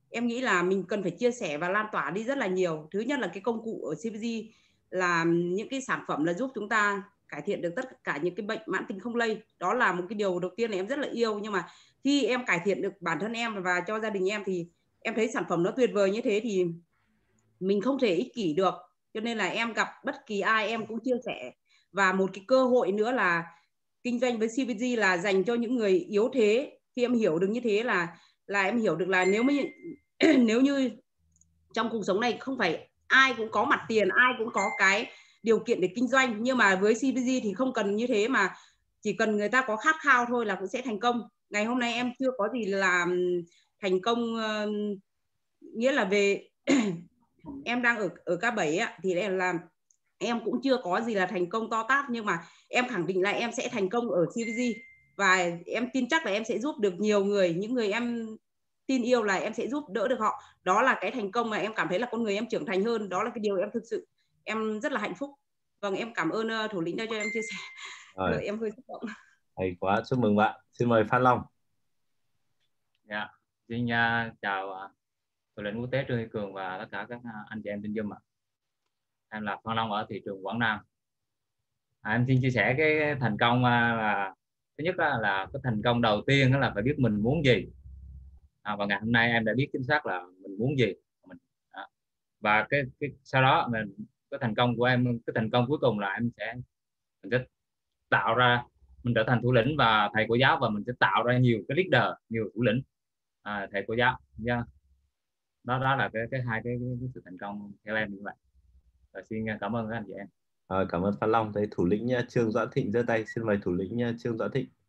em nghĩ là mình cần phải chia sẻ và lan tỏa đi rất là nhiều. Thứ nhất là cái công cụ ở xê vê giê là những cái sản phẩm là giúp chúng ta cải thiện được tất cả những cái bệnh mãn tính không lây. Đó là một cái điều đầu tiên là em rất là yêu. Nhưng mà khi em cải thiện được bản thân em và cho gia đình em thì em thấy sản phẩm nó tuyệt vời như thế thì mình không thể ích kỷ được. Cho nên là em gặp bất kỳ ai em cũng chia sẻ. Và một cái cơ hội nữa là kinh doanh với xê vê giê là dành cho những người yếu thế. Khi em hiểu được như thế là là em hiểu được là nếu mới nếu như trong cuộc sống này không phải ai cũng có mặt tiền, ai cũng có cái điều kiện để kinh doanh, nhưng mà với xê vê giê thì không cần như thế, mà chỉ cần người ta có khát khao thôi là cũng sẽ thành công. Ngày hôm nay em chưa có gì là thành công, uh, nghĩa là về em đang ở ở K bảy ấy, thì là em cũng chưa có gì là thành công to tát, nhưng mà em khẳng định là em sẽ thành công ở xê vê giê và em tin chắc là em sẽ giúp được nhiều người, những người em tin yêu là em sẽ giúp đỡ được họ. Đó là cái thành công mà em cảm thấy là con người em trưởng thành hơn. Đó là cái điều em thực sự em rất là hạnh phúc. Vâng, em cảm ơn uh, thủ lĩnh đã cho em chia sẻ. Rồi, em hơi xúc động. Hay quá, chúc mừng bạn. Xin mời Phan Long. Dạ, yeah. Xin uh, chào uh, thủ lĩnh quốc tế Trương Huy Cường và tất cả các uh, anh chị em trên Zoom ạ. Em là Phan Long ở thị trường Quảng Nam. À, em xin chia sẻ cái thành công uh, là thứ nhất uh, là cái thành công đầu tiên đó là phải biết mình muốn gì. À, và ngày hôm nay em đã biết chính xác là mình muốn gì mình, à, và cái, cái sau đó mình cái thành công của em, cái thành công cuối cùng là em sẽ mình sẽ tạo ra, mình trở thành thủ lĩnh và thầy cô giáo, và mình sẽ tạo ra nhiều cái leader, nhiều thủ lĩnh, à, thầy cô giáo. Yeah. Đó đó là cái cái hai cái, cái, cái sự thành công theo em như vậy. Và xin cảm ơn các anh chị em. À, cảm ơn Phan Long. Thấy thủ lĩnh Trương Doãn Thịnh giơ tay. Xin mời thủ lĩnh Trương Doãn Thịnh.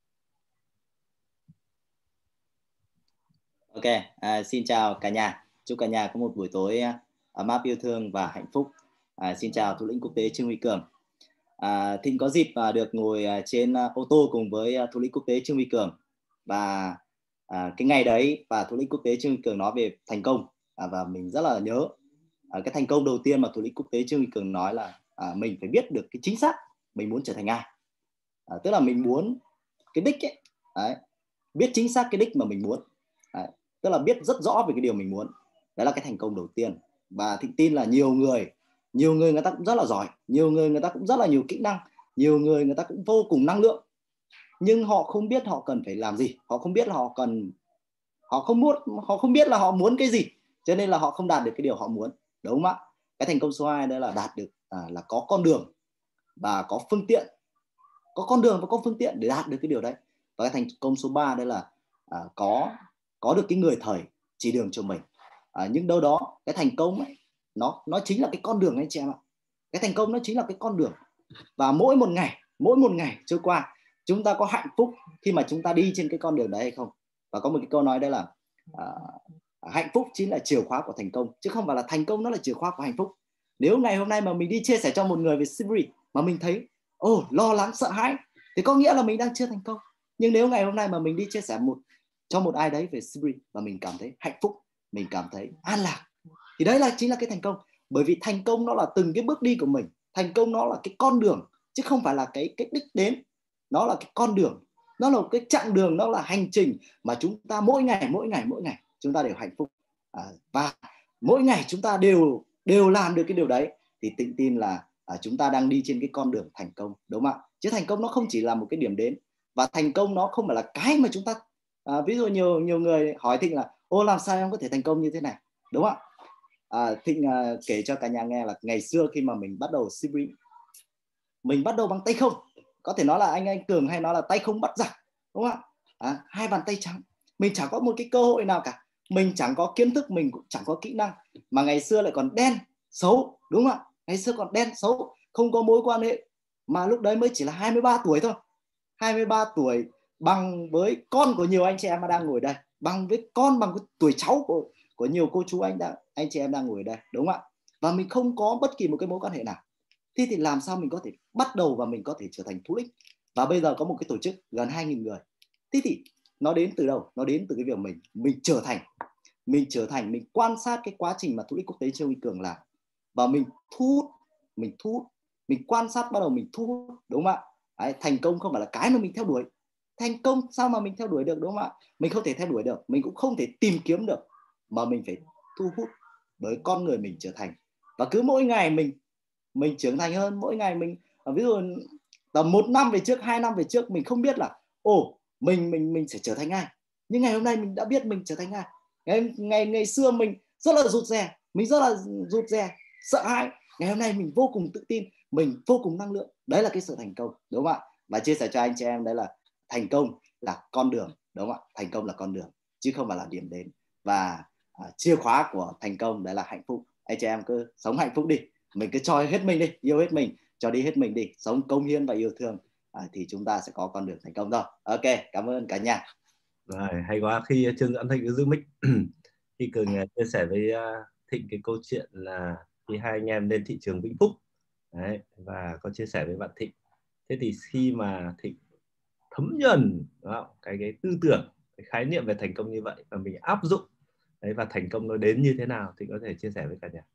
Ok, à, xin chào cả nhà. Chúc cả nhà có một buổi tối ấm áp, yêu thương và hạnh phúc. À, xin chào thủ lĩnh quốc tế Trương Huy Cường. À, Thịnh có dịp à, được ngồi à, trên à, ô tô cùng với à, thủ lĩnh quốc tế Trương Huy Cường, và à, cái ngày đấy và thủ lĩnh quốc tế Trương Huy Cường nói về thành công, à, và mình rất là nhớ à, cái thành công đầu tiên mà thủ lĩnh quốc tế Trương Huy Cường nói là à, mình phải biết được cái chính xác mình muốn trở thành ai. À, tức là mình muốn cái đích ấy, đấy, biết chính xác cái đích mà mình muốn. Đấy, tức là biết rất rõ về cái điều mình muốn. Đấy là cái thành công đầu tiên. Và Thịnh tin là nhiều người nhiều người người ta cũng rất là giỏi, nhiều người người ta cũng rất là nhiều kỹ năng, nhiều người người ta cũng vô cùng năng lượng, nhưng họ không biết họ cần phải làm gì, họ không biết là họ cần họ không muốn họ không biết là họ muốn cái gì, cho nên là họ không đạt được cái điều họ muốn, đúng không ạ? Cái thành công số hai đó là đạt được à, là có con đường và có phương tiện, có con đường và có phương tiện để đạt được cái điều đấy. Và cái thành công số ba đó là à, có có được cái người thầy chỉ đường cho mình. À, nhưng đâu đó cái thành công ấy, nó nó chính là cái con đường anh chị em ạ. Cái thành công nó chính là cái con đường. Và mỗi một ngày mỗi một ngày trôi qua, chúng ta có hạnh phúc khi mà chúng ta đi trên cái con đường đấy hay không? Và có một cái câu nói đây là à, hạnh phúc chính là chìa khóa của thành công, chứ không phải là thành công nó là chìa khóa của hạnh phúc. Nếu ngày hôm nay mà mình đi chia sẻ cho một người về Sibri mà mình thấy ồ oh, lo lắng sợ hãi thì có nghĩa là mình đang chưa thành công. Nhưng nếu ngày hôm nay mà mình đi chia sẻ một cho một ai đấy về Sibri và mình cảm thấy hạnh phúc, mình cảm thấy an lạc, thì đấy là chính là cái thành công. Bởi vì thành công nó là từng cái bước đi của mình, thành công nó là cái con đường chứ không phải là cái cái đích đến. Nó là cái con đường, nó là cái chặng đường, nó là hành trình mà chúng ta mỗi ngày mỗi ngày mỗi ngày chúng ta đều hạnh phúc, à, và mỗi ngày chúng ta đều đều làm được cái điều đấy thì Tịnh tin là à, chúng ta đang đi trên cái con đường thành công, đúng không ạ? Chứ thành công nó không chỉ là một cái điểm đến, và thành công nó không phải là cái mà chúng ta à, ví dụ nhiều nhiều người hỏi Thịnh là ô làm sao em có thể thành công như thế này, đúng không ạ? À, Thịnh à, kể cho cả nhà nghe là ngày xưa khi mà mình bắt đầu Sibri, mình bắt đầu bằng tay không, có thể nói là anh anh Cường hay nói là tay không bắt giặc, đúng không ạ? À, hai bàn tay trắng, mình chẳng có một cái cơ hội nào cả, mình chẳng có kiến thức, mình cũng chẳng có kỹ năng, mà ngày xưa lại còn đen xấu, đúng không ạ? Ngày xưa còn đen xấu, không có mối quan hệ, mà lúc đấy mới chỉ là hai mươi ba tuổi thôi, hai mươi ba tuổi bằng với con của nhiều anh chị em mà đang ngồi đây, bằng với con bằng với tuổi cháu của của nhiều cô chú anh đã anh chị em đang ngồi đây, đúng không ạ? Và mình không có bất kỳ một cái mối quan hệ nào. Thế thì làm sao mình có thể bắt đầu và mình có thể trở thành thủ lĩnh? Và bây giờ có một cái tổ chức gần hai nghìn người. Thế thì nó đến từ đâu? Nó đến từ cái việc mình mình trở thành mình trở thành mình quan sát cái quá trình mà thủ lĩnh quốc tế Trương Huy Cường làm, và mình thu hút mình thu hút mình quan sát, bắt đầu mình thu hút, đúng không ạ? Đấy, thành công không phải là cái mà mình theo đuổi. Thành công sao mà mình theo đuổi được, đúng không ạ? Mình không thể theo đuổi được, mình cũng không thể tìm kiếm được. mà mình phải thu hút bởi con người mình trở thành. Và cứ mỗi ngày mình mình trưởng thành hơn, mỗi ngày mình, ví dụ tầm một năm về trước, hai năm về trước mình không biết là ồ mình mình mình sẽ trở thành ai, nhưng ngày hôm nay mình đã biết mình trở thành ai. Ngày ngày ngày xưa mình rất là rụt rè, mình rất là rụt rè, sợ hãi. Ngày hôm nay mình vô cùng tự tin, mình vô cùng năng lượng. Đấy là cái sự thành công, đúng không ạ? Và chia sẻ cho anh chị em đấy là thành công là con đường, đúng không ạ? Thành công là con đường chứ không phải là điểm đến. Và à, chìa khóa của thành công đấy là hạnh phúc. Anh chị em cứ sống hạnh phúc đi, mình cứ cho hết mình đi, yêu hết mình, cho đi hết mình đi, sống công hiến và yêu thương, à, thì chúng ta sẽ có con đường thành công thôi. Ok, cảm ơn cả nhà. Rồi, hay quá. Khi Trương Doãn Thịnh cứ giữ mic khi Cường chia sẻ với Thịnh cái câu chuyện là khi hai anh em lên thị trường Vĩnh Phúc đấy, và có chia sẻ với bạn Thịnh. Thế thì khi mà Thịnh thấm nhuần cái cái tư tưởng, cái khái niệm về thành công như vậy và mình áp dụng đấy, và thành công nó đến như thế nào, Thịnh có thể chia sẻ với cả nhà.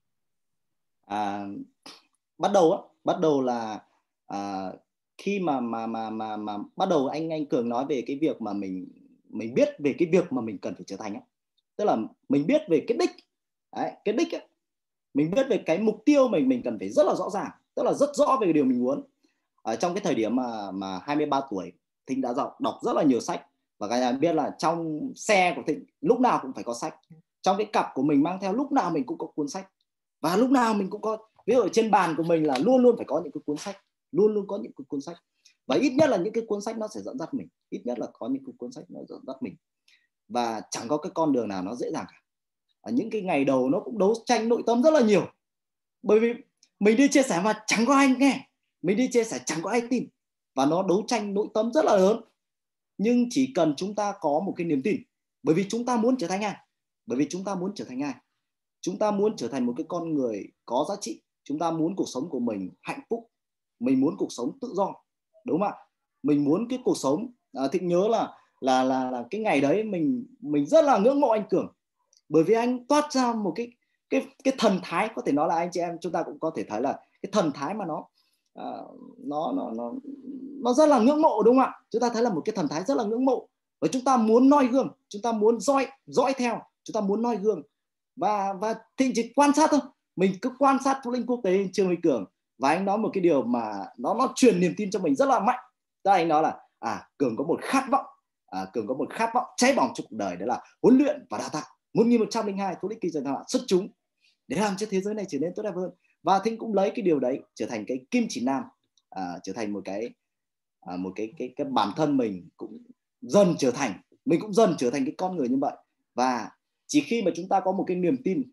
À, bắt đầu á, bắt đầu là à, khi mà mà mà mà mà bắt đầu anh anh Cường nói về cái việc mà mình mình biết về cái việc mà mình cần phải trở thành á, tức là mình biết về cái đích, đấy, cái đích ấy. Mình biết về cái mục tiêu mình mình cần phải rất là rõ ràng, tức là rất rõ về cái điều mình muốn. Ở trong cái thời điểm mà mà hai mươi ba tuổi, Thịnh đã đọc, đọc rất là nhiều sách, và các nhà biết là trong xe của Thịnh lúc nào cũng phải có sách, trong cái cặp của mình mang theo lúc nào mình cũng có cuốn sách, và lúc nào mình cũng có, ví dụ trên bàn của mình là luôn luôn phải có những cái cuốn sách, luôn luôn có những cái cuốn sách, và ít nhất là những cái cuốn sách nó sẽ dẫn dắt mình, ít nhất là có những cái cuốn sách nó dẫn dắt mình, và chẳng có cái con đường nào nó dễ dàng cả. Ở những cái ngày đầu nó cũng đấu tranh nội tâm rất là nhiều, bởi vì mình đi chia sẻ mà chẳng có ai nghe, mình đi chia sẻ chẳng có ai tin, và nó đấu tranh nội tâm rất là lớn. Nhưng chỉ cần chúng ta có một cái niềm tin, bởi vì chúng ta muốn trở thành ai, bởi vì chúng ta muốn trở thành ai, chúng ta muốn trở thành một cái con người có giá trị, chúng ta muốn cuộc sống của mình hạnh phúc, mình muốn cuộc sống tự do, đúng không ạ? Mình muốn cái cuộc sống, à, Thịnh nhớ là là là là cái ngày đấy mình mình rất là ngưỡng mộ anh Cường, bởi vì anh toát ra một cái cái cái thần thái, có thể nói là anh chị em chúng ta cũng có thể thấy là cái thần thái mà nó uh, nó nó nó nó rất là ngưỡng mộ, đúng không ạ? Chúng ta thấy là một cái thần thái rất là ngưỡng mộ, và chúng ta muốn noi gương, chúng ta muốn dõi dõi theo, chúng ta muốn noi gương. Và và Thịnh chỉ quan sát thôi, mình cứ quan sát thủ lĩnh quốc tế Trương Huy Cường, và anh nói một cái điều mà nó nó truyền niềm tin cho mình rất là mạnh. Tức là anh nói là à Cường có một khát vọng, à, Cường có một khát vọng cháy bỏng trong cuộc đời, đó là huấn luyện và đào tạo một nghìn một trăm lẻ hai thủ lĩnh kinh doanh thăng hạng xuất chúng để làm cho thế giới này trở nên tốt đẹp hơn. Và Thịnh cũng lấy cái điều đấy trở thành cái kim chỉ nam, à, trở thành một cái à, một cái, cái cái bản thân mình cũng dần trở thành, mình cũng dần trở thành cái con người như vậy. Và chỉ khi mà chúng ta có một cái niềm tin,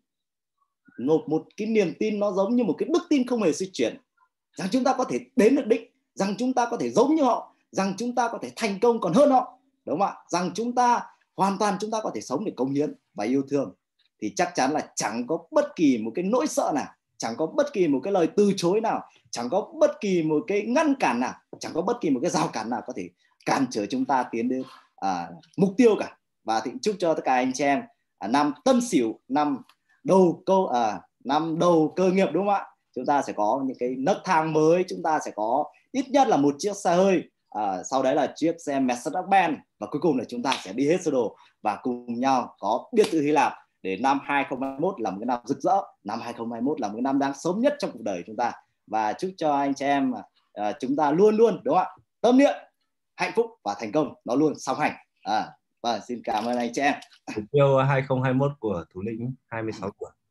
một, một cái niềm tin nó giống như một cái đức tin không hề di chuyển, rằng chúng ta có thể đến được đích, rằng chúng ta có thể giống như họ, rằng chúng ta có thể thành công còn hơn họ, đúng không ạ? Rằng chúng ta hoàn toàn chúng ta có thể sống để cống hiến và yêu thương, thì chắc chắn là chẳng có bất kỳ một cái nỗi sợ nào, chẳng có bất kỳ một cái lời từ chối nào, chẳng có bất kỳ một cái ngăn cản nào, chẳng có bất kỳ một cái rào cản nào có thể cản trở chúng ta tiến đến à, mục tiêu cả. Và Thịnh chúc cho tất cả anh chị em à, năm Tân Sửu, năm đầu câu à, năm đầu cơ nghiệp, đúng không ạ? Chúng ta sẽ có những cái nấc thang mới, chúng ta sẽ có ít nhất là một chiếc xe hơi, à, sau đấy là chiếc xe Mercedes-Benz, và cuối cùng là chúng ta sẽ đi hết sơ đồ và cùng nhau có biệt thự Hy Lạp, để năm hai không hai mốt là một cái năm rực rỡ, năm hai không hai mốt là một cái năm đáng sống nhất trong cuộc đời chúng ta. Và chúc cho anh chị em à, chúng ta luôn luôn, đúng không ạ, tâm niệm hạnh phúc và thành công nó luôn song hành. À, và xin cảm ơn anh chị em. Mục tiêu hai không hai mốt của thủ lĩnh hai mươi sáu tuổi.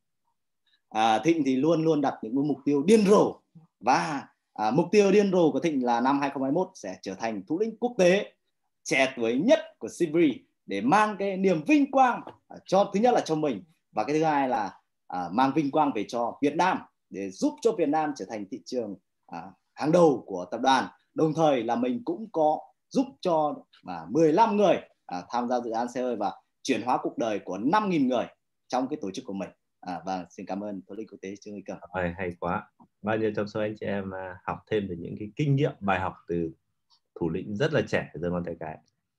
À, Thịnh thì luôn luôn đặt những mục tiêu điên rồ, và à, mục tiêu điên rồ của Thịnh là năm hai không hai mốt sẽ trở thành thủ lĩnh quốc tế trẻ tuổi nhất của Sibri, để mang cái niềm vinh quang à, cho, thứ nhất là cho mình, và cái thứ hai là à, mang vinh quang về cho Việt Nam, để giúp cho Việt Nam trở thành thị trường à, hàng đầu của tập đoàn. Đồng thời là mình cũng có giúp cho à, mười lăm người à, tham gia dự án xe hơi và chuyển hóa cuộc đời của năm nghìn người trong cái tổ chức của mình. À, và xin cảm ơn thủ lĩnh quốc tế Trương Huy Cường. Hay, hay quá. Bao nhiêu trong số anh chị em học thêm được những cái kinh nghiệm, bài học từ thủ lĩnh rất là trẻ, giơ ngón tay cái.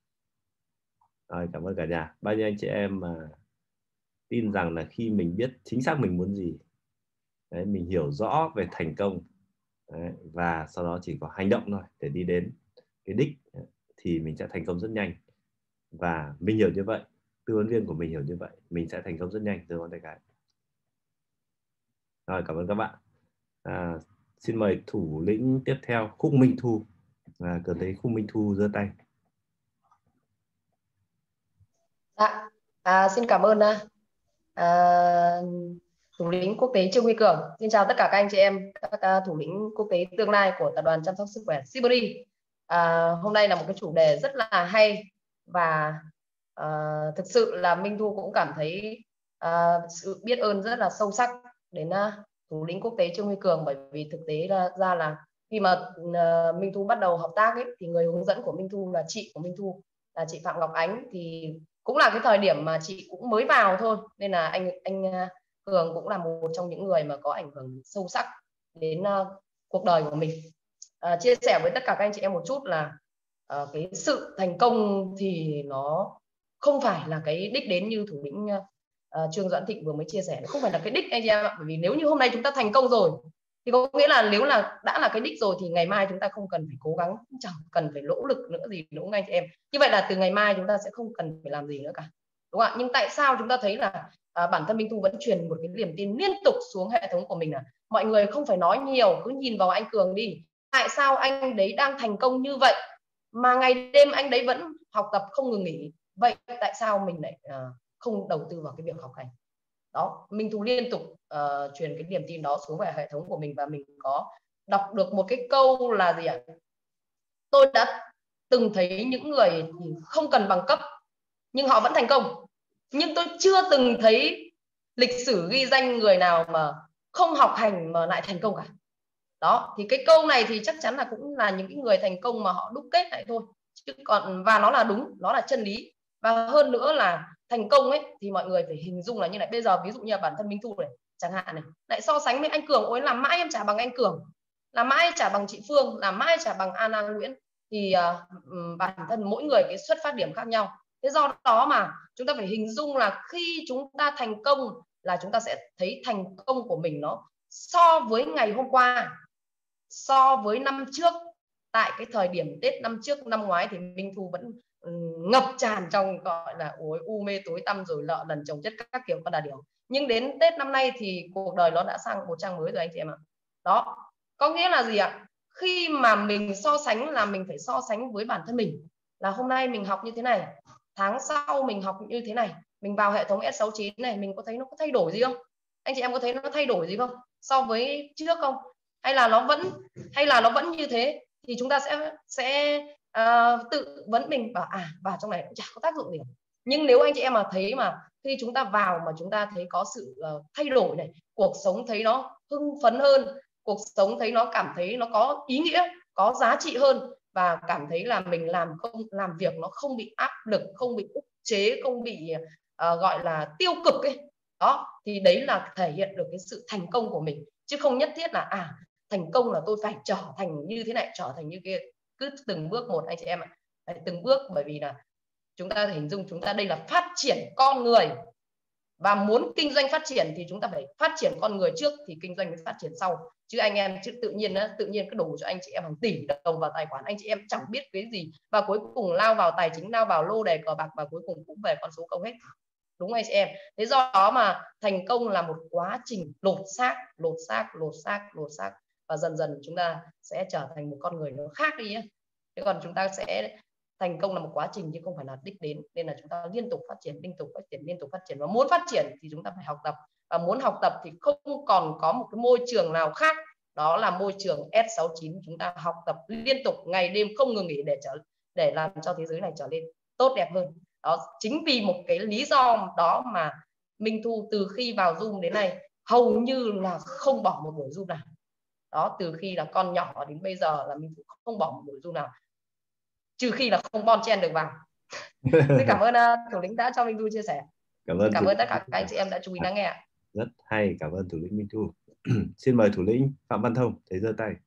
Rồi, cảm ơn cả nhà. Bao nhiêu anh chị em mà tin rằng là khi mình biết chính xác mình muốn gì, đấy, mình hiểu rõ về thành công, đấy, và sau đó chỉ có hành động thôi để đi đến cái đích, thì mình sẽ thành công rất nhanh. Và mình hiểu như vậy, tư vấn viên của mình hiểu như vậy, mình sẽ thành công rất nhanh. Từ ngón tay cái. Rồi, cảm ơn các bạn. À, xin mời thủ lĩnh tiếp theo, Khúc Minh Thu. À, cần thấy Khúc Minh Thu giơ tay. À, à, xin cảm ơn à, thủ lĩnh quốc tế Trương Huy Cường. Xin chào tất cả các anh chị em, các uh, thủ lĩnh quốc tế tương lai của tập đoàn chăm sóc sức khỏe Sibri. À, hôm nay là một cái chủ đề rất là hay và uh, thực sự là Minh Thu cũng cảm thấy uh, sự biết ơn rất là sâu sắc đến uh, thủ lĩnh quốc tế Trương Huy Cường, bởi vì thực tế là, ra là khi mà uh, Minh Thu bắt đầu hợp tác ấy, thì người hướng dẫn của Minh Thu là chị của Minh Thu, là chị Phạm Ngọc Ánh, thì cũng là cái thời điểm mà chị cũng mới vào thôi, nên là anh anh Cường cũng là một trong những người mà có ảnh hưởng sâu sắc đến uh, cuộc đời của mình. Uh, chia sẻ với tất cả các anh chị em một chút là uh, cái sự thành công thì nó không phải là cái đích đến như thủ lĩnh uh, Trương Doãn Thịnh vừa mới chia sẻ, nó không phải là cái đích anh chị em ạ. Bởi vì nếu như hôm nay chúng ta thành công rồi thì có nghĩa là nếu là đã là cái đích rồi thì ngày mai chúng ta không cần phải cố gắng, chẳng cần phải nỗ lực nữa gì, đúng không anh chị em? Như vậy là từ ngày mai chúng ta sẽ không cần phải làm gì nữa cả, đúng không ạ? Nhưng tại sao chúng ta thấy là à, bản thân Minh Thu vẫn truyền một cái niềm tin liên tục xuống hệ thống của mình, là mọi người không phải nói nhiều, cứ nhìn vào anh Cường đi. Tại sao anh đấy đang thành công như vậy mà ngày đêm anh đấy vẫn học tập không ngừng nghỉ? Vậy tại sao mình lại à, không đầu tư vào cái việc học hành? Đó, Minh Thu liên tục uh, truyền cái niềm tin đó xuống về hệ thống của mình, và mình có đọc được một cái câu là gì ạ? Tôi đã từng thấy những người không cần bằng cấp nhưng họ vẫn thành công, nhưng tôi chưa từng thấy lịch sử ghi danh người nào mà không học hành mà lại thành công cả. Đó, thì cái câu này thì chắc chắn là cũng là những cái người thành công mà họ đúc kết lại thôi, chứ còn và nó là đúng, nó là chân lý. Và hơn nữa là thành công ấy thì mọi người phải hình dung là như này. Bây giờ ví dụ như là bản thân Minh Thu này chẳng hạn này, lại so sánh với anh Cường, ôi làm mãi em chả bằng anh Cường, làm mãi chả bằng chị Phương, làm mãi chả bằng Anna Nguyễn, thì uh, bản thân mỗi người cái xuất phát điểm khác nhau. Thế do đó mà chúng ta phải hình dung là khi chúng ta thành công là chúng ta sẽ thấy thành công của mình nó so với ngày hôm qua, so với năm trước. Tại cái thời điểm Tết năm trước, năm ngoái thì Minh Thu vẫn um, ngập tràn trong gọi là ối u mê tối tăm rồi lợ lần chồng chất các kiểu con đà điểu. Nhưng đến Tết năm nay thì cuộc đời nó đã sang một trang mới rồi anh chị em ạ. Đó, có nghĩa là gì ạ? Khi mà mình so sánh là mình phải so sánh với bản thân mình, là hôm nay mình học như thế này, tháng sau mình học như thế này, mình vào hệ thống S sáu chín này, mình có thấy nó có thay đổi gì không? Anh chị em có thấy nó thay đổi gì không so với trước không? Hay là nó vẫn hay là nó vẫn như thế? Thì chúng ta sẽ sẽ uh, tự vấn mình bảo à, vào trong này cũng chả có tác dụng gì. Nhưng nếu anh chị em mà thấy mà khi chúng ta vào mà chúng ta thấy có sự uh, thay đổi này, cuộc sống thấy nó hưng phấn hơn, cuộc sống thấy nó cảm thấy nó có ý nghĩa, có giá trị hơn, và cảm thấy là mình làm không làm việc nó không bị áp lực, không bị ức chế, không bị uh, gọi là tiêu cực ấy. Đó, thì đấy là thể hiện được cái sự thành công của mình, chứ không nhất thiết là à thành công là tôi phải trở thành như thế này, trở thành như kia. Cứ từng bước một anh chị em ạ, phải từng bước, bởi vì là chúng ta hình dung chúng ta đây là phát triển con người, và muốn kinh doanh phát triển thì chúng ta phải phát triển con người trước thì kinh doanh mới phát triển sau. Chứ anh em chứ tự nhiên đó, tự nhiên cứ đổ cho anh chị em hàng tỷ đồng vào tài khoản, anh chị em chẳng biết cái gì, và cuối cùng lao vào tài chính, lao vào lô đề cờ bạc, và cuối cùng cũng về con số công hết. Đúng anh chị em. Thế do đó mà thành công là một quá trình lột xác, lột xác, lột xác, lột xác, và dần dần chúng ta sẽ trở thành một con người nó khác đi ấy. Thế còn chúng ta sẽ thành công là một quá trình chứ không phải là đích đến, nên là chúng ta liên tục phát triển, liên tục phát triển, liên tục phát triển. Và muốn phát triển thì chúng ta phải học tập, và muốn học tập thì không còn có một cái môi trường nào khác, đó là môi trường S sáu chín. Chúng ta học tập liên tục, ngày đêm không ngừng nghỉ để trở để làm cho thế giới này trở nên tốt đẹp hơn. Đó, chính vì một cái lý do đó mà Minh Thu từ khi vào Zoom đến nay hầu như là không bỏ một buổi Zoom nào. Đó, từ khi là con nhỏ đến bây giờ là Minh Thu không bỏ một buổi Zoom nào, trừ khi là không bon chen được vào. Xin cảm ơn uh, thủ lĩnh đã cho Minh Thu chia sẻ. Cảm ơn, cảm ơn tất cả các anh chị em đã chú ý lắng nghe. Rất hay, cảm ơn thủ lĩnh Minh Thu. Xin mời thủ lĩnh Phạm Văn Thông, thấy giơ tay.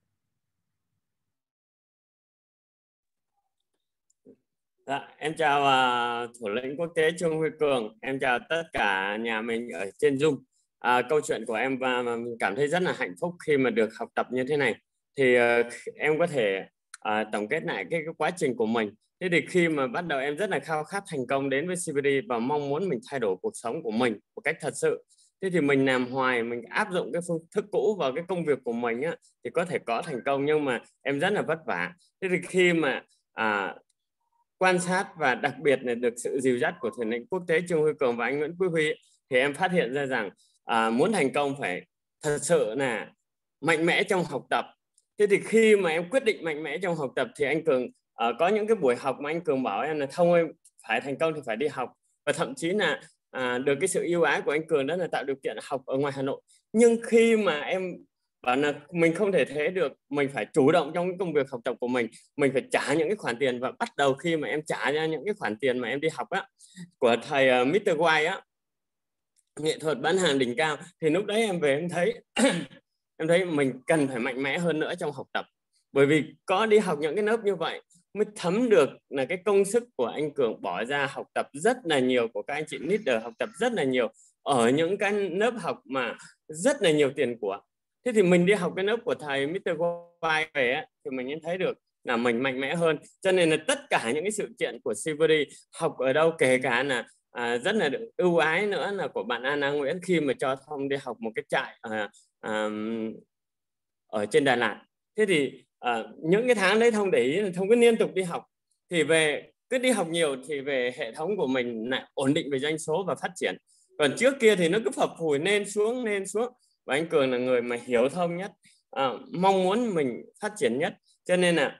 Dạ, em chào uh, thủ lĩnh quốc tế Trương Huy Cường, em chào tất cả nhà mình ở trên Zoom. À, câu chuyện của em và mình cảm thấy rất là hạnh phúc khi mà được học tập như thế này. Thì uh, em có thể à, tổng kết lại cái, cái quá trình của mình. Thế thì khi mà bắt đầu em rất là khao khát thành công đến với xê vê đê và mong muốn mình thay đổi cuộc sống của mình một cách thật sự. Thế thì mình làm hoài, mình áp dụng cái phương thức cũ vào cái công việc của mình á, thì có thể có thành công, nhưng mà em rất là vất vả. Thế thì khi mà à, quan sát và đặc biệt là được sự dìu dắt của thủ lĩnh quốc tế Trương Huy Cường và anh Nguyễn Quý Huy, thì em phát hiện ra rằng à, muốn thành công phải thật sự là mạnh mẽ trong học tập. Thế thì khi mà em quyết định mạnh mẽ trong học tập thì anh Cường uh, có những cái buổi học mà anh Cường bảo em là Thông ơi, phải thành công thì phải đi học, và thậm chí là uh, được cái sự ưu ái của anh Cường đó là tạo điều kiện học ở ngoài Hà Nội. Nhưng khi mà em bảo là mình không thể thế được, mình phải chủ động trong cái công việc học tập của mình, mình phải trả những cái khoản tiền, và bắt đầu khi mà em trả ra những cái khoản tiền mà em đi học á của thầy uh, mít tơ White á, nghệ thuật bán hàng đỉnh cao, thì lúc đấy em về em thấy em thấy mình cần phải mạnh mẽ hơn nữa trong học tập. Bởi vì có đi học những cái lớp như vậy mới thấm được là cái công sức của anh Cường bỏ ra học tập rất là nhiều, của các anh chị leader học tập rất là nhiều ở những cái lớp học mà rất là nhiều tiền của. Thế thì mình đi học cái lớp của thầy mít tơ White về ấy, thì mình mới thấy được là mình mạnh mẽ hơn. Cho nên là tất cả những cái sự kiện của xê vê đê học ở đâu, kể cả là à, rất là được ưu ái nữa là của bạn Anna Nguyễn khi mà cho Thông đi học một cái trại à, à, ở trên Đà Lạt. Thế thì à, những cái tháng đấy Thông để ý là Thông cứ liên tục đi học, thì về cứ đi học nhiều thì về hệ thống của mình lại ổn định về doanh số và phát triển. Còn trước kia thì nó cứ phập phủi lên xuống lên xuống, và anh Cường là người mà hiểu Thông nhất, à, mong muốn mình phát triển nhất, cho nên là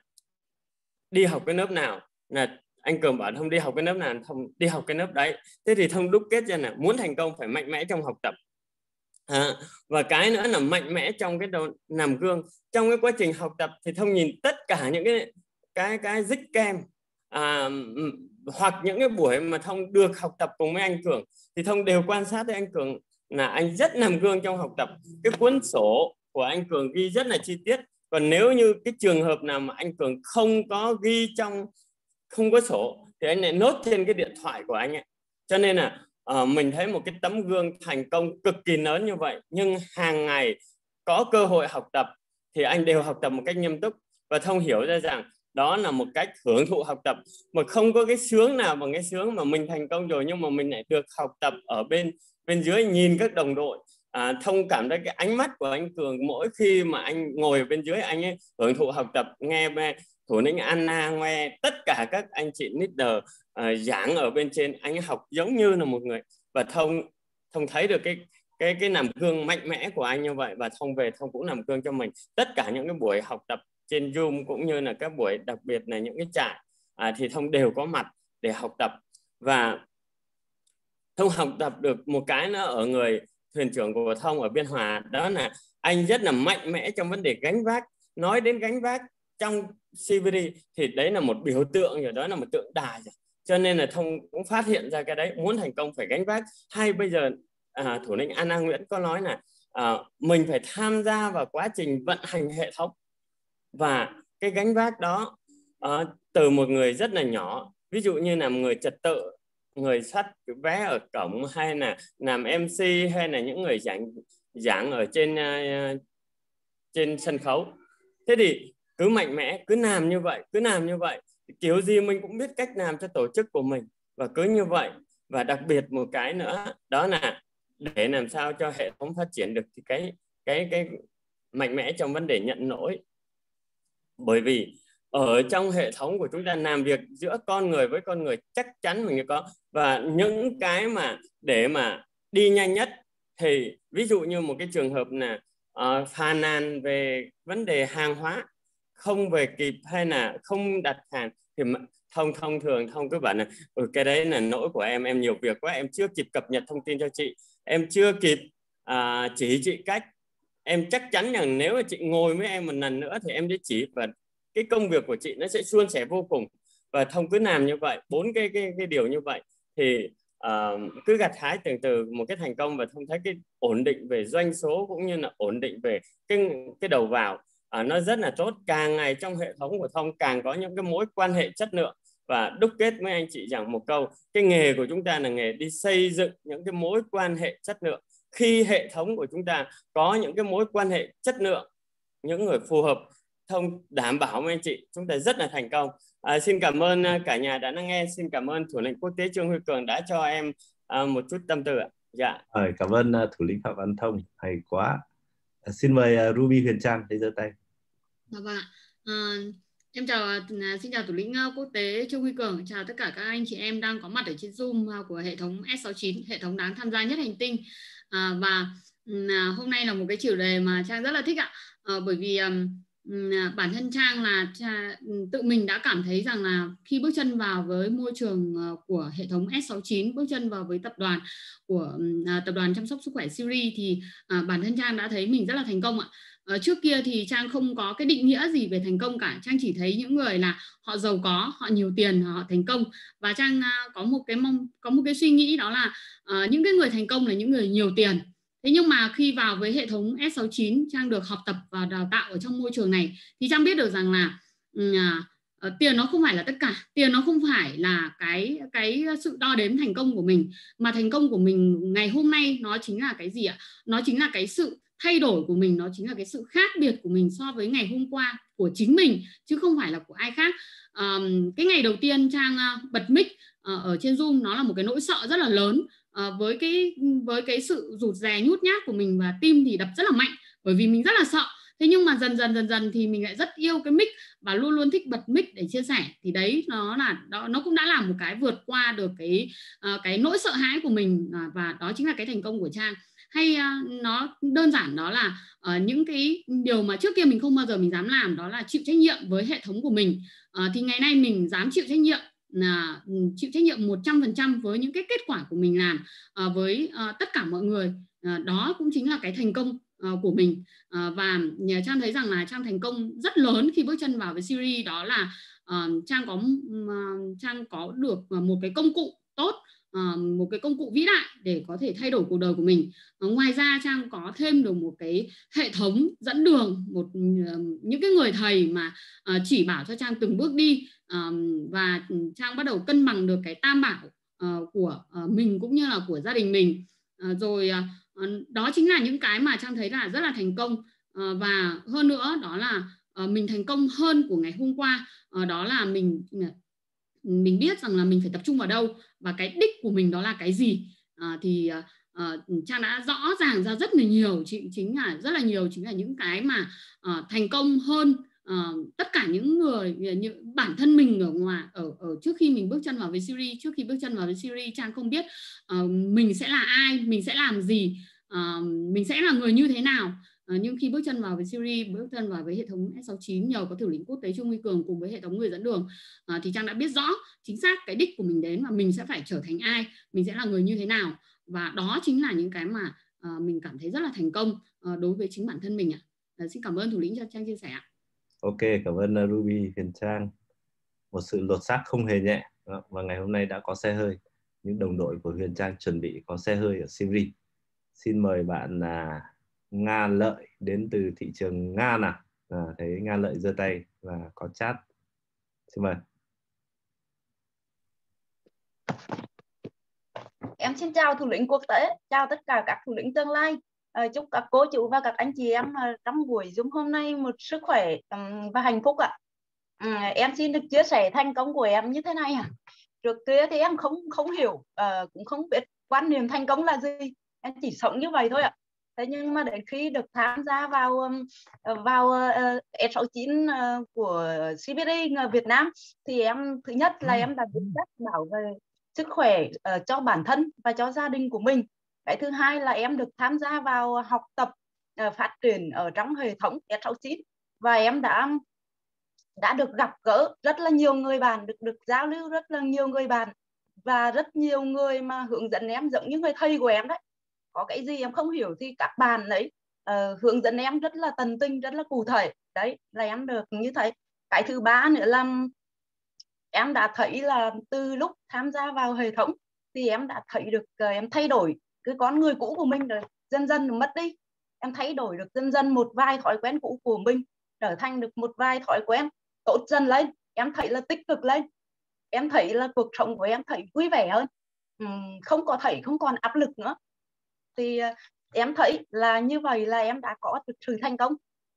đi học cái lớp nào là anh Cường bảo Thông đi học cái lớp nào, Thông đi học cái lớp đấy. Thế thì Thông đúc kết ra là muốn thành công phải mạnh mẽ trong học tập. À, và cái nữa là mạnh mẽ trong cái đầu, làm gương trong cái quá trình học tập. Thì Thông nhìn tất cả những cái cái cái dích kem à, hoặc những cái buổi mà Thông được học tập cùng với anh Cường, thì Thông đều quan sát thấy anh Cường là anh rất làm gương trong học tập. Cái cuốn sổ của anh Cường ghi rất là chi tiết. Còn nếu như cái trường hợp nào mà anh Cường không có ghi trong, không có sổ, thì anh lại nốt trên cái điện thoại của anh ấy. Cho nên là uh, mình thấy một cái tấm gương thành công cực kỳ lớn như vậy, nhưng hàng ngày có cơ hội học tập thì anh đều học tập một cách nghiêm túc. Và Thông hiểu ra rằng đó là một cách hưởng thụ học tập, mà không có cái sướng nào bằng cái sướng mà mình thành công rồi nhưng mà mình lại được học tập ở bên bên dưới, nhìn các đồng đội. À, Thông cảm thấy cái ánh mắt của anh Cường mỗi khi mà anh ngồi bên dưới anh ấy hưởng thụ học tập, nghe thủ lĩnh Anna, nghe tất cả các anh chị leader uh, giảng ở bên trên, anh ấy học giống như là một người. Và Thông Thông thấy được cái cái cái làm gương mạnh mẽ của anh như vậy, và Thông về Thông cũng làm gương cho mình. Tất cả những cái buổi học tập trên Zoom cũng như là các buổi đặc biệt là những cái trại à, thì Thông đều có mặt để học tập. Và Thông học tập được một cái nữa ở người thuyền trưởng của Thông ở Biên Hòa, đó là anh rất là mạnh mẽ trong vấn đề gánh vác. Nói đến gánh vác trong xê vê đê thì đấy là một biểu tượng rồi, đó là một tượng đài rồi. Cho nên là Thông cũng phát hiện ra cái đấy, muốn thành công phải gánh vác. Hay bây giờ à, thủ lĩnh Anna Nguyễn có nói là à, mình phải tham gia vào quá trình vận hành hệ thống. Và cái gánh vác đó à, từ một người rất là nhỏ, ví dụ như là người trật tự, người sắt vé ở cổng, hay là làm em xê, hay là những người giảng giảng ở trên uh, trên sân khấu. Thế thì cứ mạnh mẽ, cứ làm như vậy, cứ làm như vậy, kiểu gì mình cũng biết cách làm cho tổ chức của mình, và cứ như vậy. Và đặc biệt một cái nữa, đó là để làm sao cho hệ thống phát triển được thì cái cái cái mạnh mẽ trong vấn đề nhận lỗi. Bởi vì ở trong hệ thống của chúng ta làm việc giữa con người với con người chắc chắn mình có. Và những cái mà để mà đi nhanh nhất thì ví dụ như một cái trường hợp là uh, phàn nàn về vấn đề hàng hóa không về kịp hay là không đặt hàng, thì thông thông thường Thông cứ bảo là ừ, cái đấy là lỗi của em, em nhiều việc quá, em chưa kịp cập nhật thông tin cho chị, em chưa kịp uh, chỉ chị cách. Em chắc chắn rằng nếu mà chị ngồi với em một lần nữa thì em sẽ chỉ, và cái công việc của chị nó sẽ suôn sẻ vô cùng. Và Thông cứ làm như vậy, bốn cái cái cái điều như vậy thì uh, cứ gặt hái từ từ một cái thành công. Và Thông thấy cái ổn định về doanh số cũng như là ổn định về cái cái đầu vào uh, nó rất là tốt. Càng ngày trong hệ thống của Thông càng có những cái mối quan hệ chất lượng. Và đúc kết với anh chị rằng một câu, cái nghề của chúng ta là nghề đi xây dựng những cái mối quan hệ chất lượng. Khi hệ thống của chúng ta có những cái mối quan hệ chất lượng, những người phù hợp, thông đảm bảo với anh chị chúng ta rất là thành công. À, xin cảm ơn cả nhà đã lắng nghe. Xin cảm ơn thủ lĩnh quốc tế Trương Huy Cường đã cho em à, một chút tâm tư ạ. Dạ. Rồi, cảm ơn uh, thủ lĩnh Phạm Văn Thông, hay quá. Uh, xin mời uh, Ruby Huyền Trang để giơ tay. Dạ vâng ạ. À, em chào, xin chào thủ lĩnh quốc tế Trương Huy Cường, chào tất cả các anh chị em đang có mặt ở trên Zoom của hệ thống S sáu chín, hệ thống đáng tham gia nhất hành tinh. À, và à, hôm nay là một cái chủ đề mà Trang rất là thích ạ, à, bởi vì um, bản thân Trang là cha, tự mình đã cảm thấy rằng là khi bước chân vào với môi trường của hệ thống S sáu chín, bước chân vào với tập đoàn của à, tập đoàn chăm sóc sức khỏe Siri thì à, bản thân Trang đã thấy mình rất là thành công ạ. À, trước kia thì Trang không có cái định nghĩa gì về thành công cả. Trang chỉ thấy những người là họ giàu có, họ nhiều tiền, họ thành công, và Trang à, có một cái mong có một cái suy nghĩ đó là à, những cái người thành công là những người nhiều tiền. Thế nhưng mà khi vào với hệ thống S sáu chín, Trang được học tập và đào tạo ở trong môi trường này thì Trang biết được rằng là uh, tiền nó không phải là tất cả, tiền nó không phải là cái cái sự đo đếm thành công của mình, mà thành công của mình ngày hôm nay nó chính là cái gì ạ? Nó chính là cái sự thay đổi của mình, nó chính là cái sự khác biệt của mình so với ngày hôm qua của chính mình, chứ không phải là của ai khác. Um, cái ngày đầu tiên Trang uh, bật mic uh, ở trên Zoom, nó là một cái nỗi sợ rất là lớn. À, với cái với cái sự rụt rè nhút nhát của mình, và tim thì đập rất là mạnh bởi vì mình rất là sợ. Thế nhưng mà dần dần dần dần thì mình lại rất yêu cái mic và luôn luôn thích bật mic để chia sẻ. Thì đấy nó là đó, nó cũng đã là một cái vượt qua được cái uh, cái nỗi sợ hãi của mình, uh, và đó chính là cái thành công của Trang. Hay uh, nó đơn giản đó là uh, những cái điều mà trước kia mình không bao giờ mình dám làm, đó là chịu trách nhiệm với hệ thống của mình. Uh, thì ngày nay mình dám chịu trách nhiệm, là chịu trách nhiệm một trăm phần trăm với những cái kết quả của mình làm uh, với uh, tất cả mọi người. Uh, đó cũng chính là cái thành công uh, của mình. Uh, và nhà Trang thấy rằng là Trang thành công rất lớn khi bước chân vào với Siri, đó là uh, Trang có uh, Trang có được một cái công cụ tốt, uh, một cái công cụ vĩ đại để có thể thay đổi cuộc đời của mình. Uh, ngoài ra Trang có thêm được một cái hệ thống dẫn đường, một uh, những cái người thầy mà uh, chỉ bảo cho Trang từng bước đi. Um, và Trang bắt đầu cân bằng được cái tam bảo uh, của uh, mình cũng như là của gia đình mình. Uh, rồi uh, đó chính là những cái mà Trang thấy là rất là thành công. Uh, và hơn nữa đó là uh, mình thành công hơn của ngày hôm qua. Uh, đó là mình mình biết rằng là mình phải tập trung vào đâu và cái đích của mình đó là cái gì. Uh, thì uh, uh, Trang đã rõ ràng ra rất là nhiều, chính, chính là rất là nhiều chính là những cái mà uh, thành công hơn Uh, tất cả những người như bản thân mình ở ngoài ở ở trước khi mình bước chân vào với Siri. Trước khi bước chân vào với Siri, Trang không biết uh, mình sẽ là ai, mình sẽ làm gì, uh, mình sẽ là người như thế nào. Uh, nhưng khi bước chân vào với Siri, bước chân vào với hệ thống S sáu chín, nhờ có thủ lĩnh quốc tế Trương Huy Cường cùng với hệ thống người dẫn đường, uh, thì Trang đã biết rõ chính xác cái đích của mình đến và mình sẽ phải trở thành ai, mình sẽ là người như thế nào. Và đó chính là những cái mà uh, mình cảm thấy rất là thành công uh, đối với chính bản thân mình ạ. Uh, xin cảm ơn thủ lĩnh cho Trang chia sẻ ạ. Ok, cảm ơn Ruby Huyền Trang. Một sự lột xác không hề nhẹ. Và ngày hôm nay đã có xe hơi. Những đồng đội của Huyền Trang chuẩn bị có xe hơi ở Siri. Xin mời bạn là Nga Lợi đến từ thị trường Nga nào. À, thấy Nga Lợi giơ tay và có chat. Xin mời. Em xin chào thủ lĩnh quốc tế, chào tất cả các thủ lĩnh tương lai. À, chúc các cô chú và các anh chị em trong buổi Zoom hôm nay một sức khỏe um, và hạnh phúc ạ. À, em xin được chia sẻ thành công của em như thế này ạ. À. Trước kia thì em không không hiểu, uh, cũng không biết quan niệm thành công là gì. Em chỉ sống như vậy thôi ạ. À. Thế nhưng mà đến khi được tham gia vào um, vào uh, S sáu chín uh, của Siri Việt Nam thì em thứ nhất là em đã biết cách bảo vệ sức khỏe uh, cho bản thân và cho gia đình của mình. Cái thứ hai là em được tham gia vào học tập uh, phát triển ở trong hệ thống S sáu chín và em đã đã được gặp gỡ rất là nhiều người bạn, được được giao lưu rất là nhiều người bạn và rất nhiều người mà hướng dẫn em giống như người thầy của em đấy. Có cái gì em không hiểu thì các bạn ấy uh, hướng dẫn em rất là tận tình, rất là cụ thể. Đấy là em được như thế. Cái thứ ba nữa là em đã thấy là từ lúc tham gia vào hệ thống thì em đã thấy được uh, em thay đổi cái con người cũ của mình rồi dần dần mất đi. Em thay đổi được dần dần một vài thói quen cũ của mình trở thành được một vài thói quen tốt dần lên. Em thấy là tích cực lên. Em thấy là cuộc sống của em thấy vui vẻ hơn. Uhm, không có thấy không còn áp lực nữa. Thì uh, em thấy là như vậy là em đã có được sự thành công.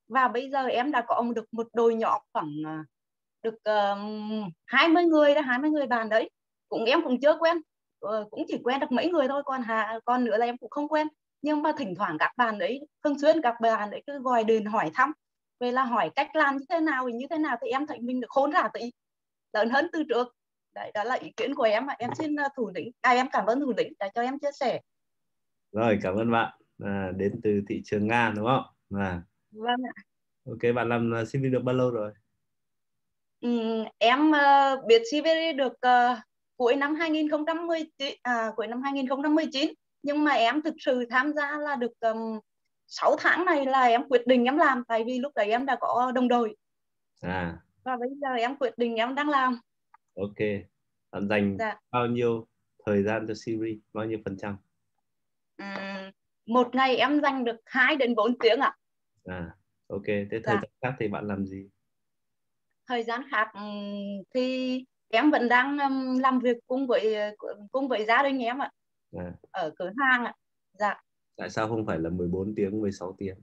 và bây giờ em đã có được một đội nhỏ khoảng được uh, hai mươi người đó, hai mươi người bạn đấy. Cũng em cũng chưa quen, uh, cũng chỉ quen được mấy người thôi, còn hà, còn nữa là em cũng không quen. Nhưng mà thỉnh thoảng các bạn đấy, thường xuyên các bạn đấy cứ gọi điện hỏi thăm, về là hỏi cách làm như thế nào, như thế nào, thì em thấy mình được khôn ra tí, lớn hơn từ trước. Đấy, đó là ý kiến của em. Em xin thủ lĩnh, à, em cảm ơn thủ lĩnh đã cho em chia sẻ. Rồi, cảm ơn bạn. À, đến từ thị trường Nga đúng không? À. Vâng ạ. Ok, bạn làm xê vê được bao lâu rồi? Ừ, em uh, biết xê vê đê được uh, cuối năm hai nghìn không trăm mười chín, à, cuối năm hai nghìn không trăm mười chín, nhưng mà em thực sự tham gia là được um, sáu tháng này là em quyết định em làm, tại vì lúc đấy em đã có đồng đội. À. Và bây giờ em quyết định em đang làm. Ok, bạn dành Dạ. bao nhiêu thời gian cho xê vê, bao nhiêu phần trăm? Uhm, một ngày em dành được hai đến bốn tiếng ạ. À, ok, thế thời Dạ. gian khác thì bạn làm gì? Thời gian khác thì em vẫn đang làm việc cùng với cùng với gia đình em ạ. À. Ở cửa hàng ạ. Dạ. Tại sao không phải là mười bốn tiếng, mười sáu tiếng?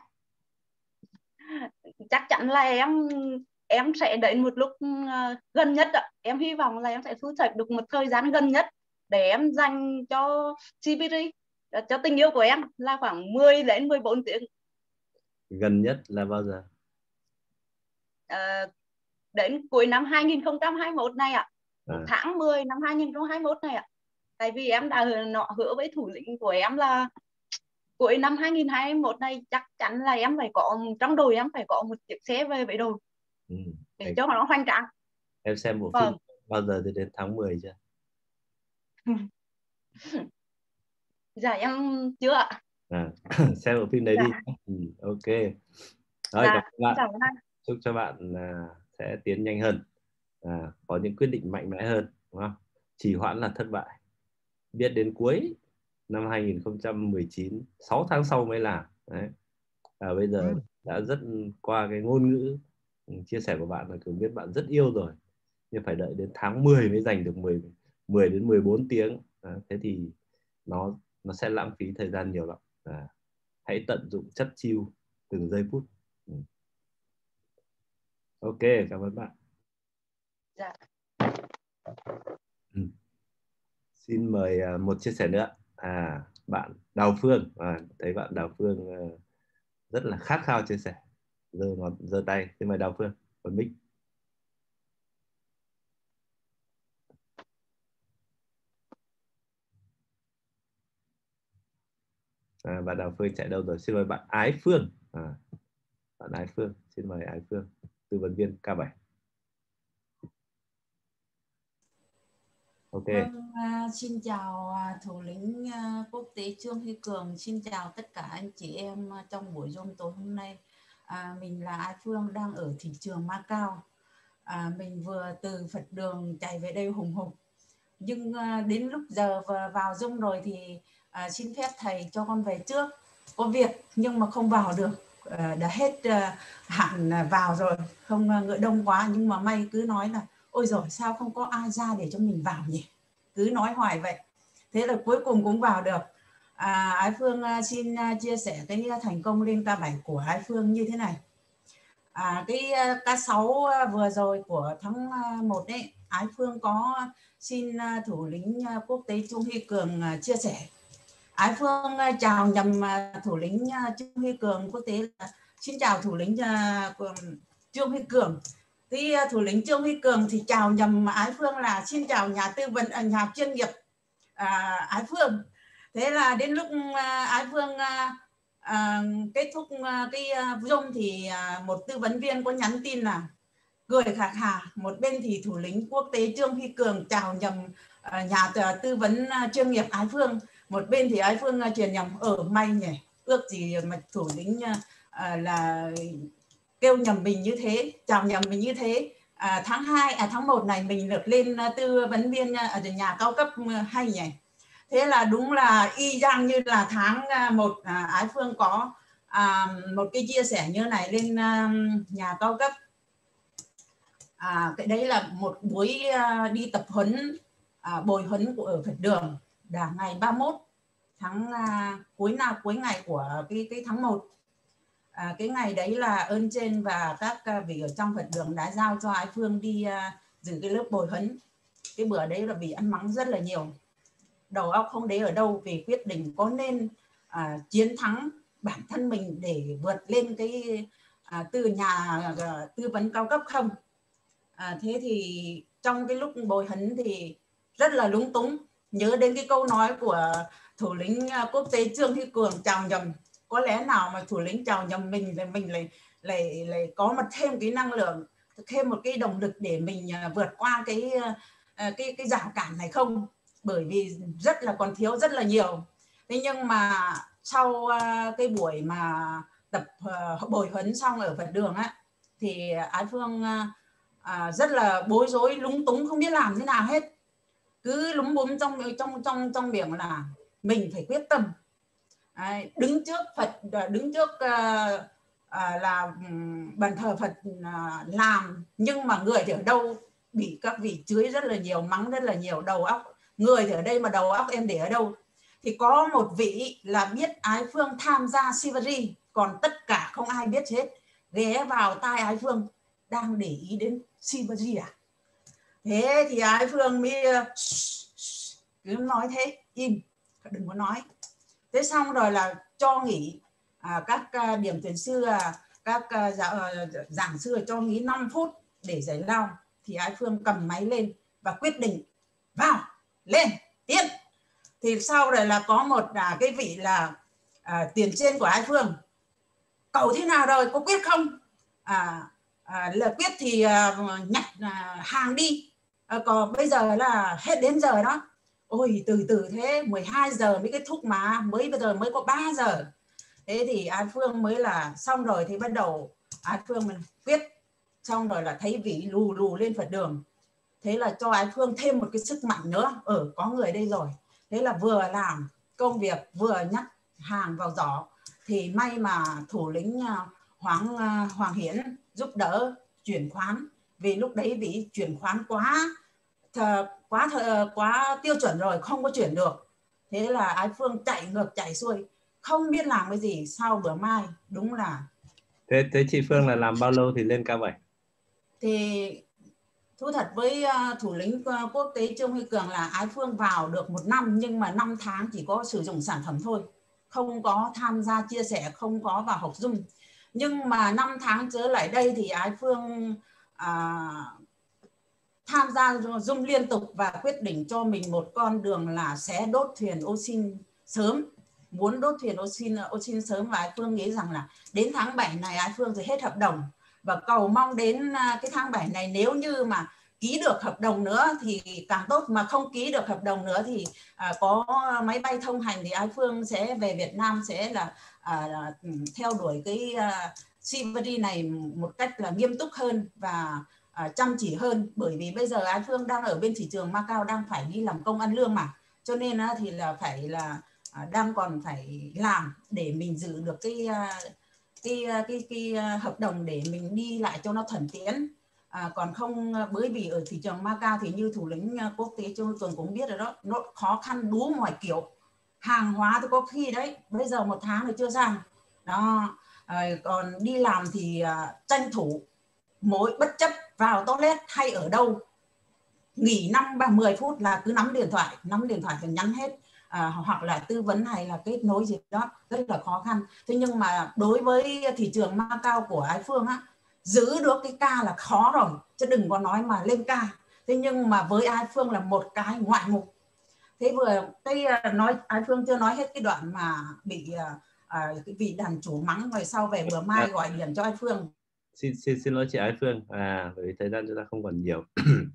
Chắc chắn là em em sẽ đến một lúc uh, gần nhất ạ. Em hy vọng là em sẽ thu thập được một thời gian gần nhất để em dành cho xê vê đê, cho tình yêu của em, là khoảng mười đến mười bốn tiếng. Gần nhất là bao giờ? Uh, đến cuối năm hai nghìn không trăm hai mươi mốt này ạ. À. Tháng mười năm hai nghìn không trăm hai mươi mốt này ạ. Tại vì em đã nọ hứa với thủ lĩnh của em là cuối năm hai nghìn không trăm hai mươi mốt này chắc chắn là em phải có, trong đồi em phải có một chiếc xe về với đồi. Ừ, để em... cho nó hoành tráng. Em xem bộ vâng. phim bao giờ thì đến tháng mười chưa? Dạ em chưa ạ. À, xem bộ phim đấy dạ. đi. Ừ, ok. Rồi, dạ, cảm ơn bạn. Chúc cho bạn à, sẽ tiến nhanh hơn, à, có những quyết định mạnh mẽ hơn, đúng không? Trì hoãn là thất bại. Biết đến cuối năm hai nghìn không trăm mười chín, sáu tháng sau mới làm. Đấy. À, bây giờ ừ. đã rất qua cái ngôn ngữ chia sẻ của bạn là Cường biết bạn rất yêu rồi, nhưng phải đợi đến tháng mười mới dành được mười, mười đến mười bốn tiếng. À, thế thì nó nó sẽ lãng phí thời gian nhiều lắm. À, hãy tận dụng chất chiêu từng giây phút. Ừ. Ok, cảm ơn bạn. Dạ. Ừ. Xin mời uh, một chia sẻ nữa. À, bạn Đào Phương. À, thấy bạn Đào Phương uh, rất là khát khao chia sẻ. Giơ ngón, giơ tay. Xin mời Đào Phương. Còn mic. À, bạn Đào Phương chạy đâu rồi? Xin mời bạn Ái Phương. À, bạn Ái Phương. Xin mời Ái Phương, tư vấn viên K bảy. Ok. Vâng, uh, xin chào uh, thủ lĩnh uh, quốc tế Trương Huy Cường, xin chào tất cả anh chị em uh, trong buổi Zoom tối hôm nay. Uh, mình là Ái Phương, đang ở thị trường Macau. Uh, mình vừa từ Phật đường chạy về đây hùng hục, nhưng uh, đến lúc giờ vào Zoom rồi thì uh, xin phép thầy cho con về trước, có việc nhưng mà không vào được. Uh, đã hết uh, hạn vào rồi, không uh, ngựa đông quá, nhưng mà may cứ nói là ôi rồi sao không có ai ra để cho mình vào nhỉ, cứ nói hoài vậy. Thế là cuối cùng cũng vào được. à, Ái Phương uh, xin uh, chia sẻ cái thành công lên K bảy của Ái Phương như thế này. à, Cái uh, K sáu uh, vừa rồi của tháng uh, một đấy, Ái Phương có xin uh, thủ lĩnh uh, quốc tế Trương Huy Cường uh, chia sẻ. Ái Phương uh, chào nhầm uh, thủ lĩnh uh, Trương Huy Cường quốc tế. Uh, xin chào thủ lĩnh uh, Trương Huy Cường. Thì thủ lĩnh Trương Huy Cường thì chào nhầm Ái Phương là xin chào nhà tư vấn, nhà chuyên nghiệp à, Ái Phương. Thế là đến lúc à, Ái Phương à, à, kết thúc à, cái Zoom thì à, một tư vấn viên có nhắn tin là cười khà khà. Một bên thì thủ lĩnh quốc tế Trương Huy Cường chào nhầm à, nhà tư vấn à, chuyên nghiệp Ái Phương. Một bên thì Ái Phương à, truyền nhầm. Ở may nhỉ, ước gì mà thủ lĩnh à, là kêu nhầm mình như thế, chào nhầm mình như thế. À, tháng hai, à, tháng một này mình được lên tư vấn viên ở nhà cao cấp hay nhỉ. Thế là đúng là y chang như là tháng một à, Ái Phương có à, một cái chia sẻ như này lên à, nhà cao cấp. À, cái đấy là một buổi à, đi tập huấn, à, bồi huấn của ở Phật đường là ngày ba mươi mốt tháng à, cuối nào cuối ngày của cái cái tháng một. À, cái ngày đấy là ơn trên và các vị ở trong Phật đường đã giao cho Ái Phương đi uh, dự cái lớp bồi huấn. Cái bữa đấy là bị ăn mắng rất là nhiều, đầu óc không để ở đâu vì quyết định có nên à, chiến thắng bản thân mình để vượt lên cái à, từ nhà à, tư vấn cao cấp không. À, thế thì trong cái lúc bồi huấn thì rất là lúng túng, nhớ đến cái câu nói của thủ lĩnh quốc tế Trương Huy Cường chào nhầm. Có lẽ nào mà thủ lĩnh chào nhầm mình thì mình lại lại lại có một thêm cái năng lượng, thêm một cái động lực để mình vượt qua cái cái cái rào cản này không, bởi vì rất là còn thiếu rất là nhiều. Thế nhưng mà sau cái buổi mà tập bồi huấn xong ở Phật đường á, thì Ái Phương à, rất là bối rối lúng túng không biết làm thế nào hết, cứ lúng búng trong trong trong trong miệng là mình phải quyết tâm. Đấy, đứng trước Phật, đứng trước uh, uh, là bàn thờ Phật uh, làm, nhưng mà người thì ở đâu bị các vị chửi rất là nhiều, mắng rất là nhiều, đầu óc người thì ở đây mà đầu óc em để ở đâu. Thì có một vị là biết Ái Phương tham gia Siberi, còn tất cả không ai biết hết, ghé vào tai Ái Phương đang để ý đến Siberi à. Thế thì Ái Phương mới cứ nói thế, im, đừng có nói. Thế xong rồi là cho nghỉ à, các uh, điểm tuyển sư, à, các uh, giảng, uh, giảng sư cho nghỉ năm phút để giải lao. Thì Ái Phương cầm máy lên và quyết định vào, lên, tiến. Thì sau rồi là có một à, cái vị là à, tiền trên của Ái Phương, cậu thế nào rồi, có quyết không? À, à, là quyết thì à, nhặt à, hàng đi, à, còn bây giờ là hết đến giờ đó. Ôi từ từ thế, mười hai giờ mới kết thúc mà, mới bây giờ mới có ba giờ. Thế thì Ái Phương mới là xong rồi thì bắt đầu Ái Phương mình quyết. Xong rồi là thấy vị lù lù lên Phật đường. Thế là cho Ái Phương thêm một cái sức mạnh nữa, ở có người đây rồi. Thế là vừa làm công việc vừa nhắc hàng vào giỏ. Thì may mà thủ lĩnh Hoàng, Hoàng Hiển giúp đỡ chuyển khoán. Vì lúc đấy vị chuyển khoán quá thờ, quá thờ, quá tiêu chuẩn rồi, không có chuyển được. Thế là Ái Phương chạy ngược chạy xuôi, không biết làm cái gì. Sau bữa mai đúng là thế thế chị Phương là làm bao lâu thì lên K bảy? Thì thú thật với thủ lĩnh quốc tế Trương Huy Cường là Ái Phương vào được một năm, nhưng mà năm tháng chỉ có sử dụng sản phẩm thôi, không có tham gia chia sẻ, không có vào học Zoom. Nhưng mà năm tháng trở lại đây thì Ái Phương à, tham gia Zoom liên tục và quyết định cho mình một con đường là sẽ đốt thuyền Osin sớm, muốn đốt thuyền Osin Osin sớm. Và Ái Phương nghĩ rằng là đến tháng bảy này Ái Phương sẽ hết hợp đồng, và cầu mong đến cái tháng bảy này nếu như mà ký được hợp đồng nữa thì càng tốt, mà không ký được hợp đồng nữa thì à, có máy bay thông hành thì Ái Phương sẽ về Việt Nam, sẽ là à, theo đuổi cái à, Siberi này một cách là nghiêm túc hơn và à, chăm chỉ hơn. Bởi vì bây giờ Ái Phương đang ở bên thị trường Macau, đang phải đi làm công ăn lương mà, cho nên à, thì là phải là à, đang còn phải làm để mình giữ được cái à, cái, cái, cái, cái hợp đồng để mình đi lại cho nó thuận tiện. À, còn không, bởi vì ở thị trường Macau thì như thủ lĩnh quốc tế Trương Huy Cường cũng biết rồi đó, nó khó khăn đủ mọi kiểu, hàng hóa thì có khi đấy bây giờ một tháng rồi chưa sang đó. À, còn đi làm thì à, tranh thủ mỗi bất chấp vào toilet hay ở đâu, nghỉ năm ba mười phút là cứ nắm điện thoại, nắm điện thoại thì nhắn hết. À, hoặc là tư vấn hay là kết nối gì đó, rất là khó khăn. Thế nhưng mà đối với thị trường Macau của Ái Phương á, giữ được cái ca là khó rồi, chứ đừng có nói mà lên ca. Thế nhưng mà với Ái Phương là một cái ngoại mục. Thế vừa cái nói Ái Phương chưa nói hết cái đoạn mà bị à, cái vị đàn chủ mắng, rồi sau về bữa mai gọi điện cho Ái Phương. Xin xin xin lỗi chị Ái Phương, à bởi vì thời gian chúng ta không còn nhiều.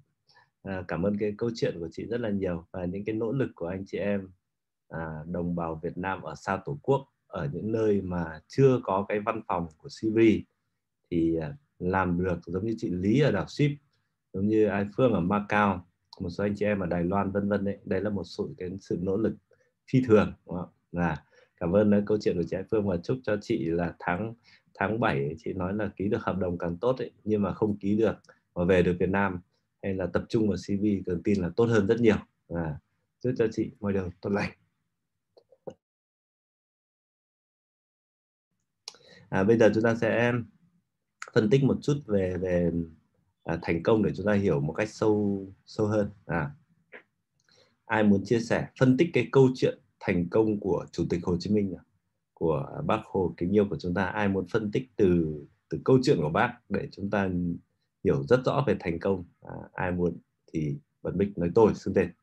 À, cảm ơn cái câu chuyện của chị rất là nhiều, và những cái nỗ lực của anh chị em à, đồng bào Việt Nam ở xa Tổ quốc, ở những nơi mà chưa có cái văn phòng của Siberi thì à, làm được, giống như chị Lý ở đảo Ship, giống như Ái Phương ở Macau, một số anh chị em ở Đài Loan vân vân đấy. Đây là một sự cái sự nỗ lực phi thường, đúng không? Là cảm ơn câu chuyện của chị Ái Phương, và chúc cho chị là tháng tháng bảy chị nói là ký được hợp đồng càng tốt ấy, nhưng mà không ký được mà về được Việt Nam hay là tập trung vào xê vê, cần tin là tốt hơn rất nhiều. À, chúc cho chị mọi điều tốt lành. À, bây giờ chúng ta sẽ phân tích một chút về về à, thành công để chúng ta hiểu một cách sâu sâu hơn. À, ai muốn chia sẻ phân tích cái câu chuyện thành công của Chủ tịch Hồ Chí Minh, của Bác Hồ kính yêu của chúng ta? Ai muốn phân tích từ từ câu chuyện của bác để chúng ta hiểu rất rõ về thành công? À, ai muốn thì bật mic nói tôi xưng tên.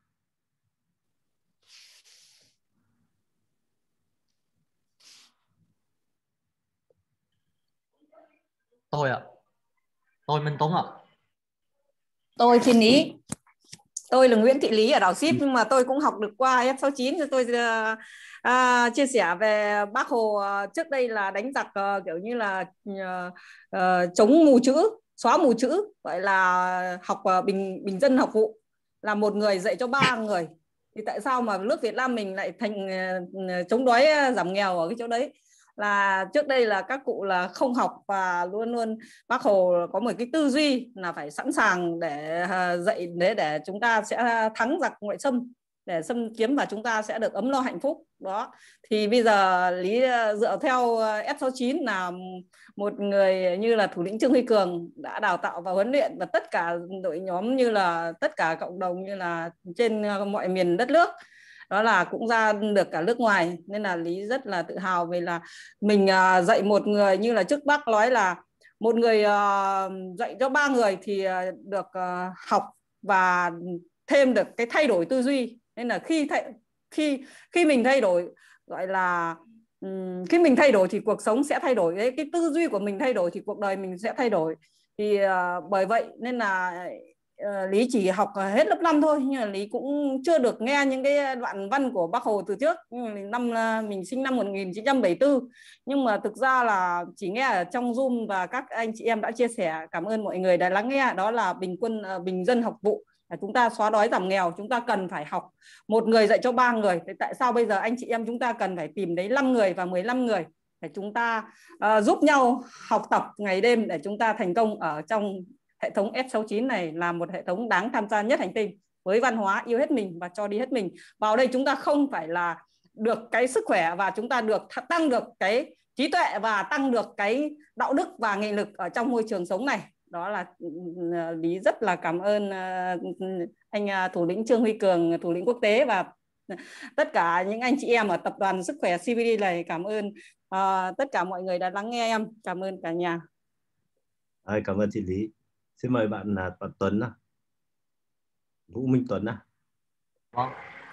Tôi ạ. Tôi Minh Tuấn ạ. Tôi Thiên Ý. Tôi là Nguyễn Thị Lý ở đảo Ship, nhưng mà tôi cũng học được qua F sáu chín. Tôi uh, uh, chia sẻ về Bác Hồ uh, trước đây là đánh giặc uh, kiểu như là uh, uh, chống mù chữ, xóa mù chữ, gọi là học uh, bình bình dân học vụ, là một người dạy cho ba người. Thì tại sao mà nước Việt Nam mình lại thành uh, chống đói uh, giảm nghèo ở cái chỗ đấy? Là trước đây là các cụ là không học, và luôn luôn Bác Hồ có một cái tư duy là phải sẵn sàng để dạy để để chúng ta sẽ thắng giặc ngoại xâm, để xâm chiếm và chúng ta sẽ được ấm no hạnh phúc. Đó thì bây giờ Lý dựa theo F sáu chín là một người như là thủ lĩnh Trương Huy Cường đã đào tạo và huấn luyện, và tất cả đội nhóm như là tất cả cộng đồng như là trên mọi miền đất nước, đó là cũng ra được cả nước ngoài. Nên là Lý rất là tự hào vì là mình dạy một người, như là trước bác nói là một người dạy cho ba người thì được học và thêm được cái thay đổi tư duy. Nên là khi thay, khi khi mình thay đổi, gọi là khi mình thay đổi thì cuộc sống sẽ thay đổi. Đấy, cái tư duy của mình thay đổi thì cuộc đời mình sẽ thay đổi. Thì bởi vậy nên là Lý chỉ học hết lớp năm thôi, nhưng mà Lý cũng chưa được nghe những cái đoạn văn của Bác Hồ từ trước. Năm mình sinh năm một nghìn chín trăm bảy mươi tư, nhưng mà thực ra là chỉ nghe ở trong Zoom và các anh chị em đã chia sẻ. Cảm ơn mọi người đã lắng nghe. Đó là bình quân bình dân học vụ, chúng ta xóa đói giảm nghèo, chúng ta cần phải học một người dạy cho ba người. Thì tại sao bây giờ anh chị em chúng ta cần phải tìm đấy năm người và mười lăm người để chúng ta uh, giúp nhau học tập ngày đêm để chúng ta thành công ở trong hệ thống F sáu chín này, là một hệ thống đáng tham gia nhất hành tinh, với văn hóa yêu hết mình và cho đi hết mình. Vào đây chúng ta không phải là được cái sức khỏe, và chúng ta được tăng được cái trí tuệ và tăng được cái đạo đức và nghị lực ở trong môi trường sống này. Đó là Lý rất là cảm ơn anh thủ lĩnh Trương Huy Cường, thủ lĩnh quốc tế, và tất cả những anh chị em ở tập đoàn Sức khỏe xê vê đê này. Cảm ơn uh, tất cả mọi người đã lắng nghe em. Cảm ơn cả nhà. À, cảm ơn chị Lý. Xin mời bạn là bạn Tuấn à. Vũ Minh Tuấn à. Vâng.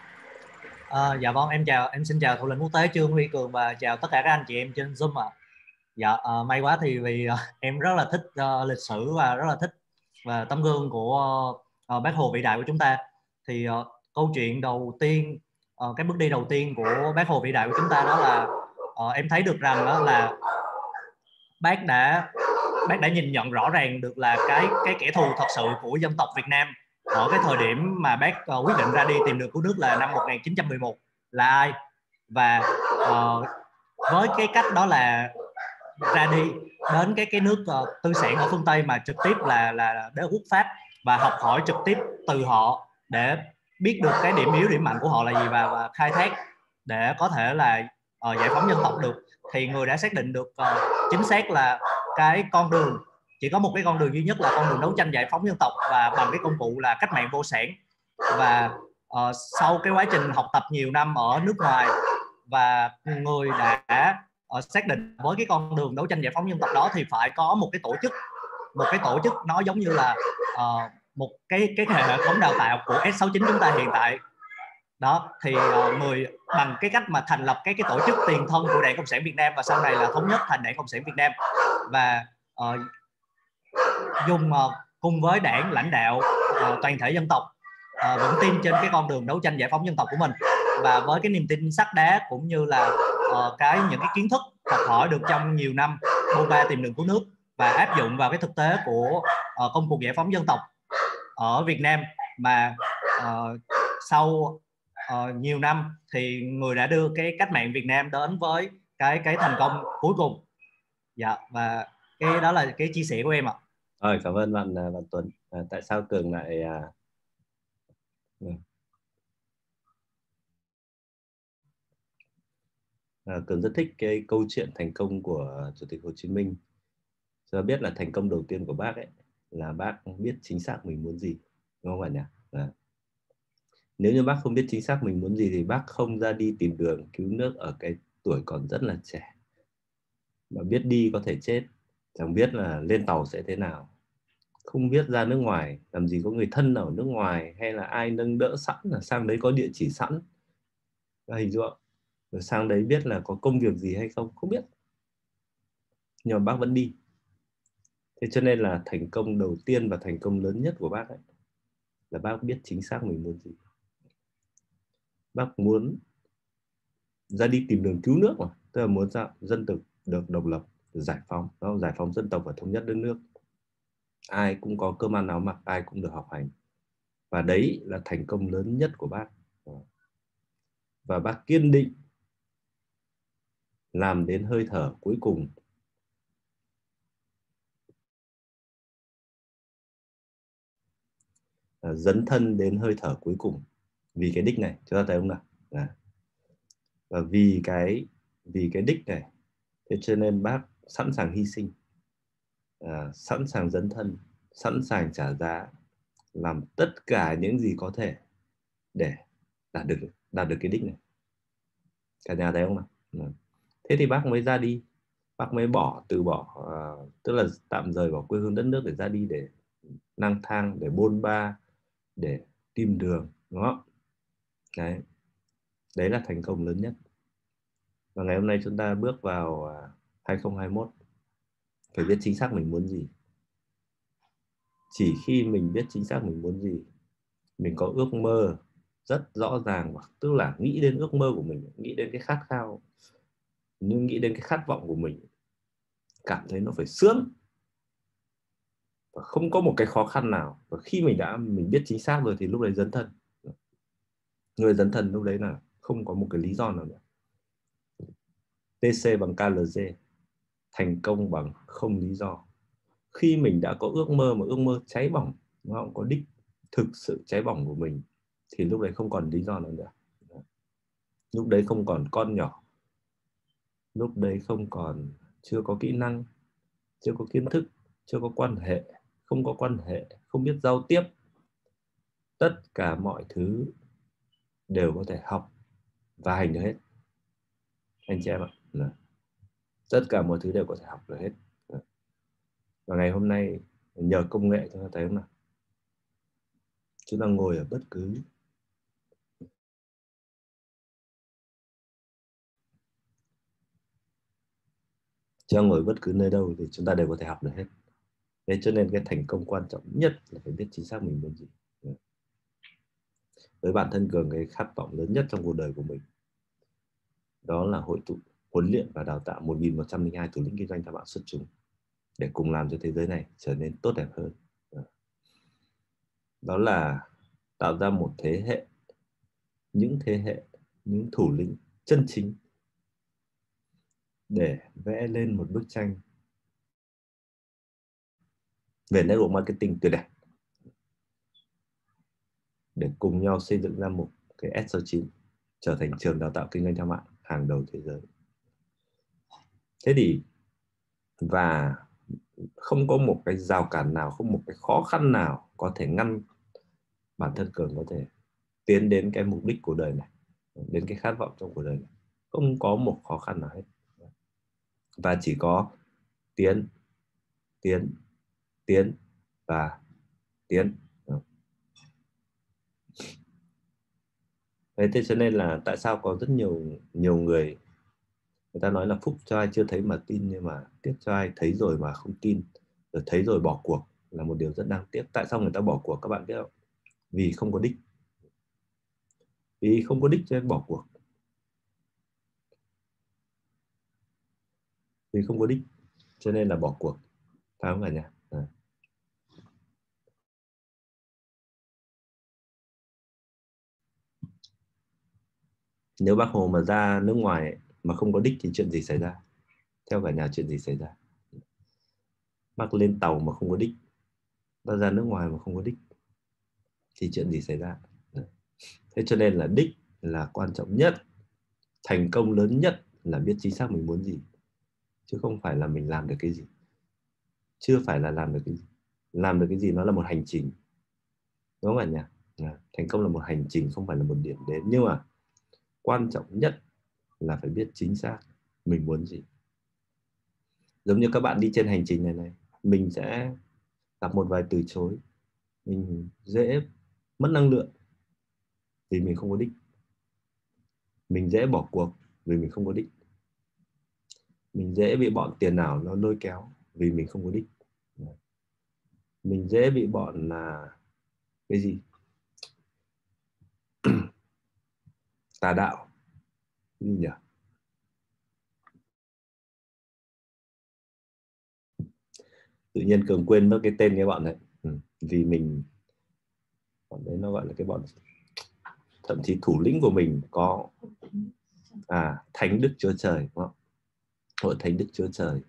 À, dạ vâng, em chào, em xin chào thủ lĩnh quốc tế Trương Huy Cường và chào tất cả các anh chị em trên Zoom ạ. À. Dạ, à, may quá thì vì uh, em rất là thích uh, lịch sử và rất là thích và tấm gương của uh, uh, Bác Hồ vĩ đại của chúng ta. Thì uh, câu chuyện đầu tiên, uh, cái bước đi đầu tiên của Bác Hồ vĩ đại của chúng ta đó là uh, em thấy được rằng đó là bác đã bác đã nhìn nhận rõ ràng được là cái cái kẻ thù thật sự của dân tộc Việt Nam ở cái thời điểm mà bác uh, quyết định ra đi tìm đường cứu nước là năm một nghìn chín trăm mười một là ai. Và uh, với cái cách đó là ra đi đến cái cái nước uh, tư sản ở phương Tây mà trực tiếp là là đế quốc Pháp, và học hỏi trực tiếp từ họ để biết được cái điểm yếu điểm mạnh của họ là gì, và, và khai thác để có thể là uh, giải phóng dân tộc được. Thì người đã xác định được uh, chính xác là cái con đường, chỉ có một cái con đường duy nhất là con đường đấu tranh giải phóng dân tộc, và bằng cái công cụ là cách mạng vô sản. Và uh, sau cái quá trình học tập nhiều năm ở nước ngoài, và người đã uh, xác định với cái con đường đấu tranh giải phóng dân tộc đó thì phải có một cái tổ chức, một cái tổ chức nó giống như là uh, một cái cái hệ thống đào tạo của S sáu chín chúng ta hiện tại đó. Thì uh, người bằng cái cách mà thành lập cái cái tổ chức tiền thân của Đảng Cộng sản Việt Nam, và sau này là thống nhất thành Đảng Cộng sản Việt Nam, và uh, dùng uh, cùng với đảng lãnh đạo uh, toàn thể dân tộc uh, vững tin trên cái con đường đấu tranh giải phóng dân tộc của mình, và với cái niềm tin sắt đá cũng như là uh, cái những cái kiến thức học hỏi được trong nhiều năm bôn ba tìm đường cứu nước, và áp dụng vào cái thực tế của uh, công cuộc giải phóng dân tộc ở Việt Nam. Mà uh, sau uh, nhiều năm thì người đã đưa cái cách mạng Việt Nam đến với cái cái thành công cuối cùng. Dạ, và cái đó là cái chia sẻ của em ạ. Rồi, cảm ơn bạn bạn Tuấn. À, tại sao Cường lại à... À, Cường rất thích cái câu chuyện thành công của Chủ tịch Hồ Chí Minh. Chúng ta biết là thành công đầu tiên của bác ấy là bác biết chính xác mình muốn gì, đúng không bạn nhỉ? À. Nếu như bác không biết chính xác mình muốn gì thì bác không ra đi tìm đường cứu nước ở cái tuổi còn rất là trẻ. Mà biết đi có thể chết, chẳng biết là lên tàu sẽ thế nào, không biết ra nước ngoài làm gì có người thân ở nước ngoài hay là ai nâng đỡ sẵn là sang đấy có địa chỉ sẵn, hình dung, rồi sang đấy biết là có công việc gì hay không, không biết, nhưng mà bác vẫn đi. Thế cho nên là thành công đầu tiên và thành công lớn nhất của bác ấy là bác biết chính xác mình muốn gì. Bác muốn ra đi tìm đường cứu nước mà, tức là muốn sao dân tộc được độc lập, được giải phóng, đó, giải phóng dân tộc và thống nhất đất nước. Ai cũng có cơm ăn áo mặc, ai cũng được học hành. Và đấy là thành công lớn nhất của bác. Và bác kiên định làm đến hơi thở cuối cùng. À, dấn thân đến hơi thở cuối cùng vì cái đích này, chúng ta thấy không nào? À. Và vì cái vì cái đích này, thế cho nên bác sẵn sàng hy sinh, à, sẵn sàng dấn thân, sẵn sàng trả giá, làm tất cả những gì có thể để đạt được đạt được cái đích này. Cả nhà thấy không nào? À. Thế thì bác mới ra đi, bác mới bỏ từ bỏ, uh, tức là tạm rời bỏ quê hương đất nước để ra đi, để lang thang, để bôn ba, để tìm đường, đúng không? Đấy, đấy là thành công lớn nhất. Và ngày hôm nay chúng ta bước vào uh, hai không hai mốt, phải biết chính xác mình muốn gì. Chỉ khi mình biết chính xác mình muốn gì, mình có ước mơ rất rõ ràng, tức là nghĩ đến ước mơ của mình, nghĩ đến cái khát khao, nhưng nghĩ đến cái khát vọng của mình, cảm thấy nó phải sướng và không có một cái khó khăn nào. Và khi mình đã mình biết chính xác rồi thì lúc đấy dấn thân. Người dấn thân lúc đấy là không có một cái lý do nào nữa. tê xê bằng ca lờ giê, thành công bằng không lý do. Khi mình đã có ước mơ, mà ước mơ cháy bỏng, đúng không? Có đích thực sự cháy bỏng của mình, thì lúc đấy không còn lý do nào nữa. Lúc đấy không còn con nhỏ, lúc đấy không còn chưa có kỹ năng, chưa có kiến thức, chưa có quan hệ, không có quan hệ, không biết giao tiếp. Tất cả mọi thứ đều có thể học và hành được hết, anh chị em ạ. Tất cả mọi thứ đều có thể học được hết. Và ngày hôm nay nhờ công nghệ chúng ta thấy không nào? Chúng ta ngồi ở bất cứ Chúng ta ngồi bất cứ nơi đâu thì chúng ta đều có thể học được hết. Thế cho nên cái thành công quan trọng nhất là phải biết chính xác mình muốn gì. Với bản thân Cường, cái khát vọng lớn nhất trong cuộc đời của mình đó là hội tụ, huấn luyện và đào tạo một nghìn một trăm lẻ hai thủ lĩnh kinh doanh thạo mạng xuất chúng để cùng làm cho thế giới này trở nên tốt đẹp hơn. Đó là tạo ra một thế hệ, những thế hệ, những thủ lĩnh chân chính để vẽ lên một bức tranh về network marketing tuyệt đẹp, để cùng nhau xây dựng ra một cái S sáu chín trở thành trường đào tạo kinh doanh theo mạng hàng đầu thế giới. Thế thì và không có một cái rào cản nào, không một cái khó khăn nào có thể ngăn bản thân Cường có thể tiến đến cái mục đích của đời này, đến cái khát vọng trong cuộc đời này. Không có một khó khăn nào hết. Và chỉ có tiến, tiến, tiến và tiến. Thế thế cho nên là tại sao có rất nhiều nhiều người người ta nói là phúc cho ai chưa thấy mà tin, nhưng mà tiếc cho ai thấy rồi mà không tin, rồi thấy rồi bỏ cuộc là một điều rất đáng tiếc. Tại sao người ta bỏ cuộc các bạn biết không? Vì không có đích. Vì không có đích cho nên bỏ cuộc. Vì không có đích cho nên là bỏ cuộc. Phải không cả nhà? À. Nếu Bác Hồ mà ra nước ngoài mà không có đích thì chuyện gì xảy ra? Theo cả nhà chuyện gì xảy ra? Bác lên tàu mà không có đích, Bác ra nước ngoài mà không có đích thì chuyện gì xảy ra? Thế cho nên là đích là quan trọng nhất. Thành công lớn nhất là biết chính xác mình muốn gì, chứ không phải là mình làm được cái gì. Chưa phải là làm được cái gì. Làm được cái gì nó là một hành trình, đúng không ạ nhỉ? Thành công là một hành trình, không phải là một điểm đến. Nhưng mà quan trọng nhất là phải biết chính xác mình muốn gì. Giống như các bạn đi trên hành trình này này, mình sẽ gặp một vài từ chối, mình dễ mất năng lượng vì mình không có đích. Mình dễ bỏ cuộc vì mình không có đích. Mình dễ bị bọn tiền ảo nó lôi kéo vì mình không có đích. Mình dễ bị bọn là cái gì tà đạo, cái gì nhỉ, tự nhiên Cường quên mất cái tên cái bọn này. Ừ. Vì mình, bọn đấy nó gọi là cái bọn, thậm chí thủ lĩnh của mình có à Thánh Đức Chúa Trời, đúng không? Hội Thánh Đức Chúa Trời,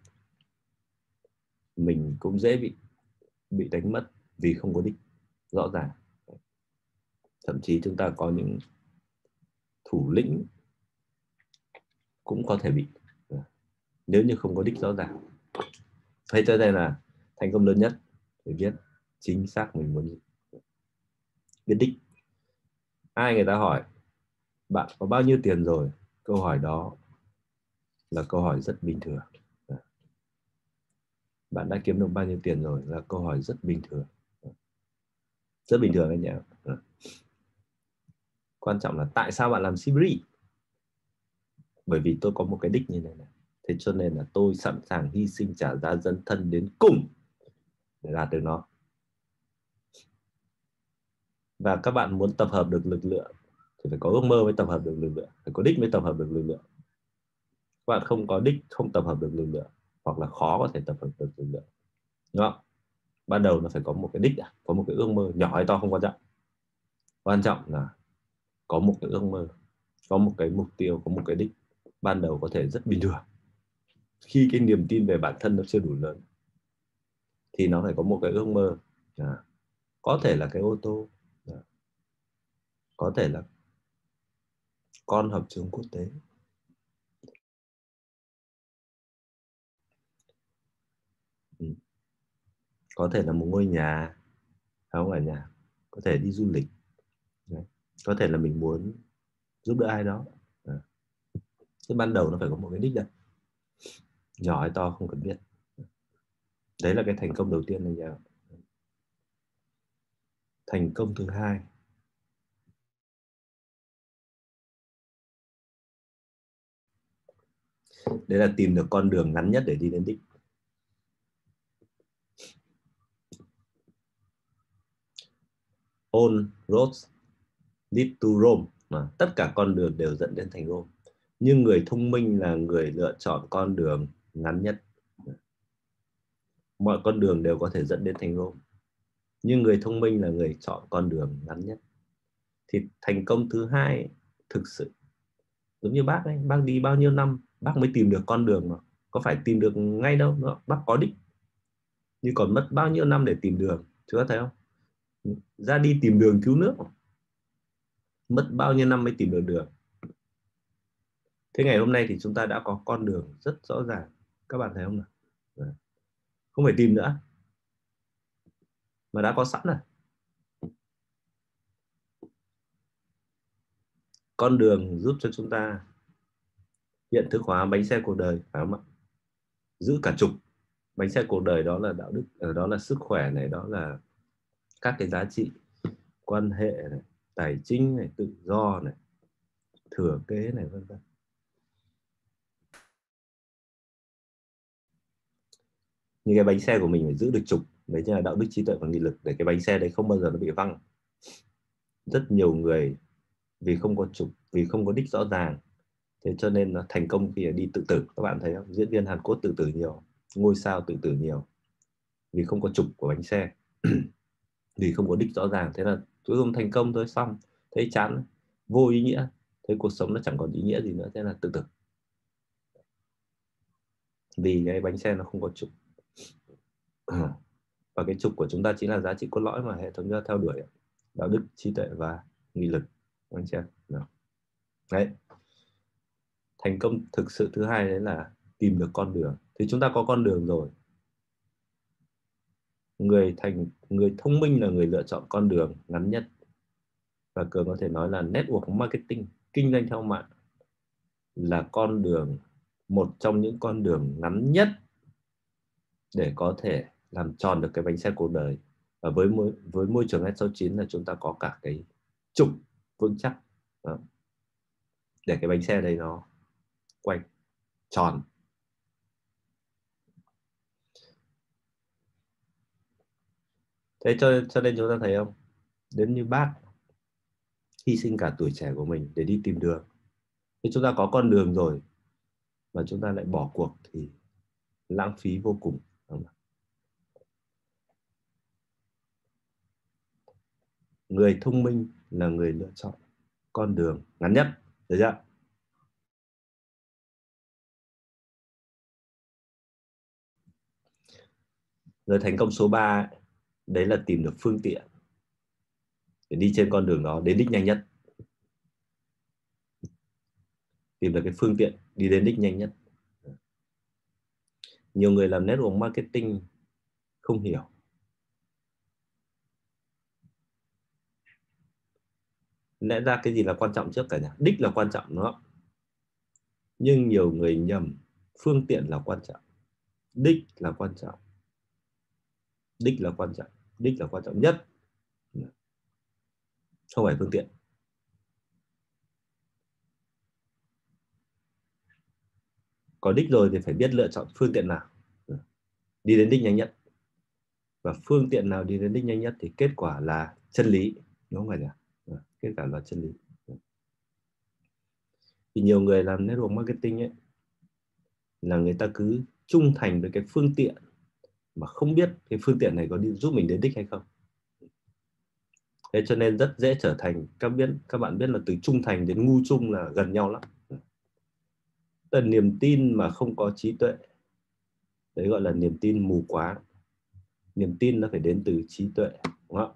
mình cũng dễ bị bị đánh mất vì không có đích rõ ràng. Thậm chí chúng ta có những thủ lĩnh cũng có thể bị nếu như không có đích rõ ràng. Thế cho nên là thành công lớn nhất phải biết chính xác mình muốn gì, biết đích. Ai người ta hỏi bạn có bao nhiêu tiền rồi, câu hỏi đó là câu hỏi rất bình thường. Bạn đã kiếm được bao nhiêu tiền rồi là câu hỏi rất bình thường, rất bình thường anh nhỉ. Quan trọng là tại sao bạn làm xê bê rờ? Bởi vì tôi có một cái đích như này này, thế cho nên là tôi sẵn sàng hy sinh trả giá dấn thân đến cùng để đạt được nó. Và các bạn muốn tập hợp được lực lượng thì phải có ước mơ mới tập hợp được lực lượng, phải có đích mới tập hợp được lực lượng. Các bạn không có đích không tập hợp được lực lượng, hoặc là khó có thể tập hợp được lực lượng, đúng không? Ban đầu nó phải có một cái đích, có một cái ước mơ, nhỏ hay to không quan trọng. Quan trọng là có một cái ước mơ, có một cái mục tiêu, có một cái đích. Ban đầu có thể rất bình thường, khi cái niềm tin về bản thân nó chưa đủ lớn thì nó phải có một cái ước mơ. À, có thể là cái ô tô, à, có thể là con học trường quốc tế, ừ. Có thể là một ngôi nhà, không phải nhà, có thể đi du lịch. Đấy. Có thể là mình muốn giúp đỡ ai đó. À. Thế ban đầu nó phải có một cái đích đấy, nhỏ hay to không cần biết. Đấy là cái thành công đầu tiên này nhá. Thành công thứ hai đấy là tìm được con đường ngắn nhất để đi đến đích. All roads lead to Rome, mà tất cả con đường đều dẫn đến thành Rome. Nhưng người thông minh là người lựa chọn con đường ngắn nhất. Mọi con đường đều có thể dẫn đến thành Rome, nhưng người thông minh là người chọn con đường ngắn nhất. Thì thành công thứ hai thực sự giống như bác ấy, bác đi bao nhiêu năm bác mới tìm được con đường, mà có phải tìm được ngay đâu, nó bác có đích, nhưng còn mất bao nhiêu năm để tìm đường. Chúng ta thấy không? Ra đi tìm đường cứu nước, mất bao nhiêu năm mới tìm được đường. Thế ngày hôm nay thì chúng ta đã có con đường rất rõ ràng, các bạn thấy không nào? Đấy. Không phải tìm nữa, mà đã có sẵn rồi. Con đường giúp cho chúng ta hiện thực hóa bánh xe cuộc đời, phải không ạ? Giữ cả trục. Bánh xe cuộc đời đó là đạo đức, đó là sức khỏe này, đó là các cái giá trị quan hệ này, tài chính này, tự do này, thừa kế này, vân vân. Như cái bánh xe của mình phải giữ được trục, đấy chính là đạo đức, trí tuệ và nghị lực, để cái bánh xe đấy không bao giờ nó bị văng. Rất nhiều người vì không có trục, vì không có đích rõ ràng, thế cho nên nó thành công khi đi tự tử. Các bạn thấy không? Diễn viên Hàn Quốc tự tử nhiều, ngôi sao tự tử nhiều, vì không có trục của bánh xe, vì không có đích rõ ràng. Thế là cuối cùng thành công thôi, xong thấy chán, vô ý nghĩa, thấy cuộc sống nó chẳng còn ý nghĩa gì nữa, thế là tự tử. Vì cái bánh xe nó không có trục. Và cái trục của chúng ta chính là giá trị cốt lõi mà hệ thống chúng ta theo đuổi: đạo đức, trí tuệ và nghị lực. Anh chị em. Đấy. thành công thực sự thứ hai đấy là tìm được con đường. Thì chúng ta có con đường rồi. Người thành người thông minh là người lựa chọn con đường ngắn nhất. Và Cường có thể nói là network marketing, kinh doanh theo mạng là con đường, một trong những con đường ngắn nhất để có thể làm tròn được cái bánh xe cuộc đời. Và với môi, với môi trường S sáu chín là chúng ta có cả cái trục vững chắc đó, để cái bánh xe đấy nó quay tròn. Thế cho, cho nên chúng ta thấy không, đến như bác hy sinh cả tuổi trẻ của mình để đi tìm đường. Thế chúng ta có con đường rồi mà chúng ta lại bỏ cuộc thì lãng phí vô cùng. Người thông minh là người lựa chọn con đường ngắn nhất, được chưa? Rồi thành công số ba ấy, đấy là tìm được phương tiện để đi trên con đường đó đến đích nhanh nhất. Tìm được cái phương tiện đi đến đích nhanh nhất. Nhiều người làm network marketing không hiểu. Lẽ ra cái gì là quan trọng trước cả nhà? Đích là quan trọng đúng không? Nhưng nhiều người nhầm, phương tiện là quan trọng, đích là quan trọng. Đích là quan trọng, đích là quan trọng nhất, không phải phương tiện. Có đích rồi thì phải biết lựa chọn phương tiện nào đi đến đích nhanh nhất. Và phương tiện nào đi đến đích nhanh nhất thì kết quả là chân lý, đúng không nhỉ? Kết quả là chân lý. Thì nhiều người làm network marketing ấy là người ta cứ trung thành với cái phương tiện mà không biết cái phương tiện này có đi giúp mình đến đích hay không. Thế cho nên rất dễ trở thành, các biết các bạn biết là từ trung thành đến ngu trung là gần nhau lắm. Tức là niềm tin mà không có trí tuệ, đấy gọi là niềm tin mù quáng. Niềm tin nó phải đến từ trí tuệ, đúng không?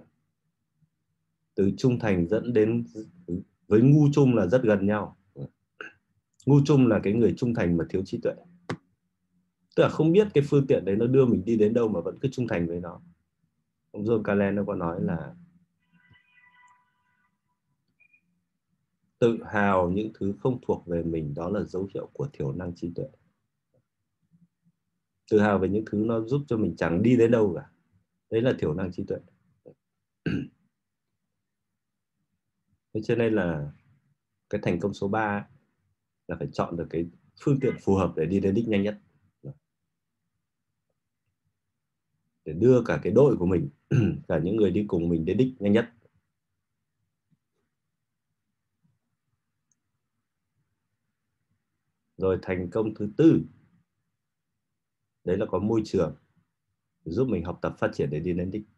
Từ trung thành dẫn đến với ngu trung là rất gần nhau. Ngu trung là cái người trung thành mà thiếu trí tuệ, tức là không biết cái phương tiện đấy nó đưa mình đi đến đâu mà vẫn cứ trung thành với nó. Ông John Callen nó có nói là tự hào những thứ không thuộc về mình đó là dấu hiệu của thiểu năng trí tuệ. Tự hào về những thứ nó giúp cho mình chẳng đi đến đâu cả, đấy là thiểu năng trí tuệ. Thế cho nên là cái thành công số ba là phải chọn được cái phương tiện phù hợp để đi đến đích nhanh nhất, để đưa cả cái đội của mình, cả những người đi cùng mình đến đích nhanh nhất. Rồi thành công thứ tư, đấy là có môi trường giúp mình học tập phát triển để đi đến đích.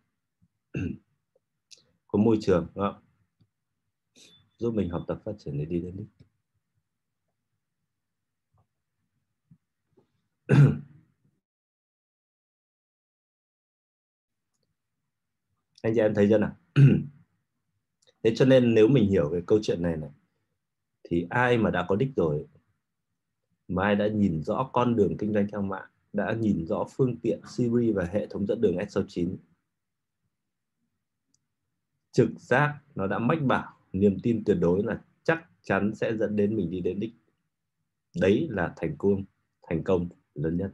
Có môi trường đúng không? Giúp mình học tập phát triển để đi đến đích. Anh chị em thấy chưa nào? Thế cho nên nếu mình hiểu cái câu chuyện này này thì ai mà đã có đích rồi, mà ai đã nhìn rõ con đường kinh doanh theo mạng, đã nhìn rõ phương tiện Siri và hệ thống dẫn đường S sáu chín, trực giác nó đã mách bảo, niềm tin tuyệt đối là chắc chắn sẽ dẫn đến mình đi đến đích. Đấy là thành công, thành công lớn nhất.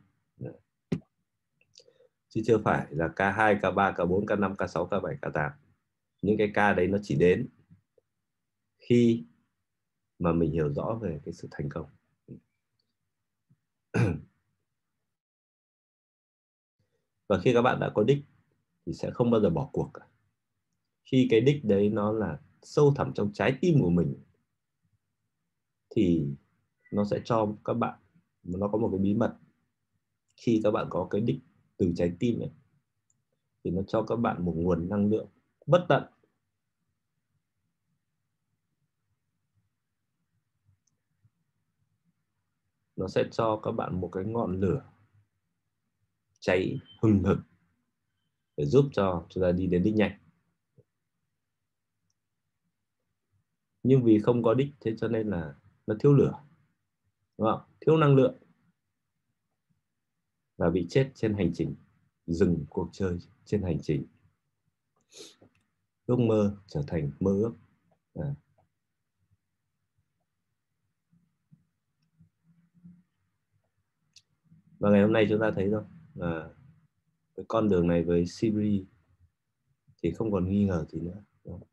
Chứ chưa phải là K hai, K ba, K bốn, K năm, K sáu, K bảy, K tám. Những cái K đấy nó chỉ đến khi mà mình hiểu rõ về cái sự thành công. Và khi các bạn đã có đích thì sẽ không bao giờ bỏ cuộc cả. Khi cái đích đấy nó là sâu thẳm trong trái tim của mình thì nó sẽ cho các bạn, nó có một cái bí mật. Khi các bạn có cái đích từ trái tim ấy, thì nó cho các bạn một nguồn năng lượng bất tận. Nó sẽ cho các bạn một cái ngọn lửa cháy hừng hực để giúp cho chúng ta đi đến đích nhanh. Nhưng vì không có đích, thế cho nên là nó thiếu lửa. đúng không? Thiếu năng lượng và bị chết trên hành trình, dừng cuộc chơi trên hành trình. Ước mơ trở thành mơ ước. À. Và ngày hôm nay chúng ta thấy rồi là cái con đường này với Sibri thì không còn nghi ngờ gì nữa.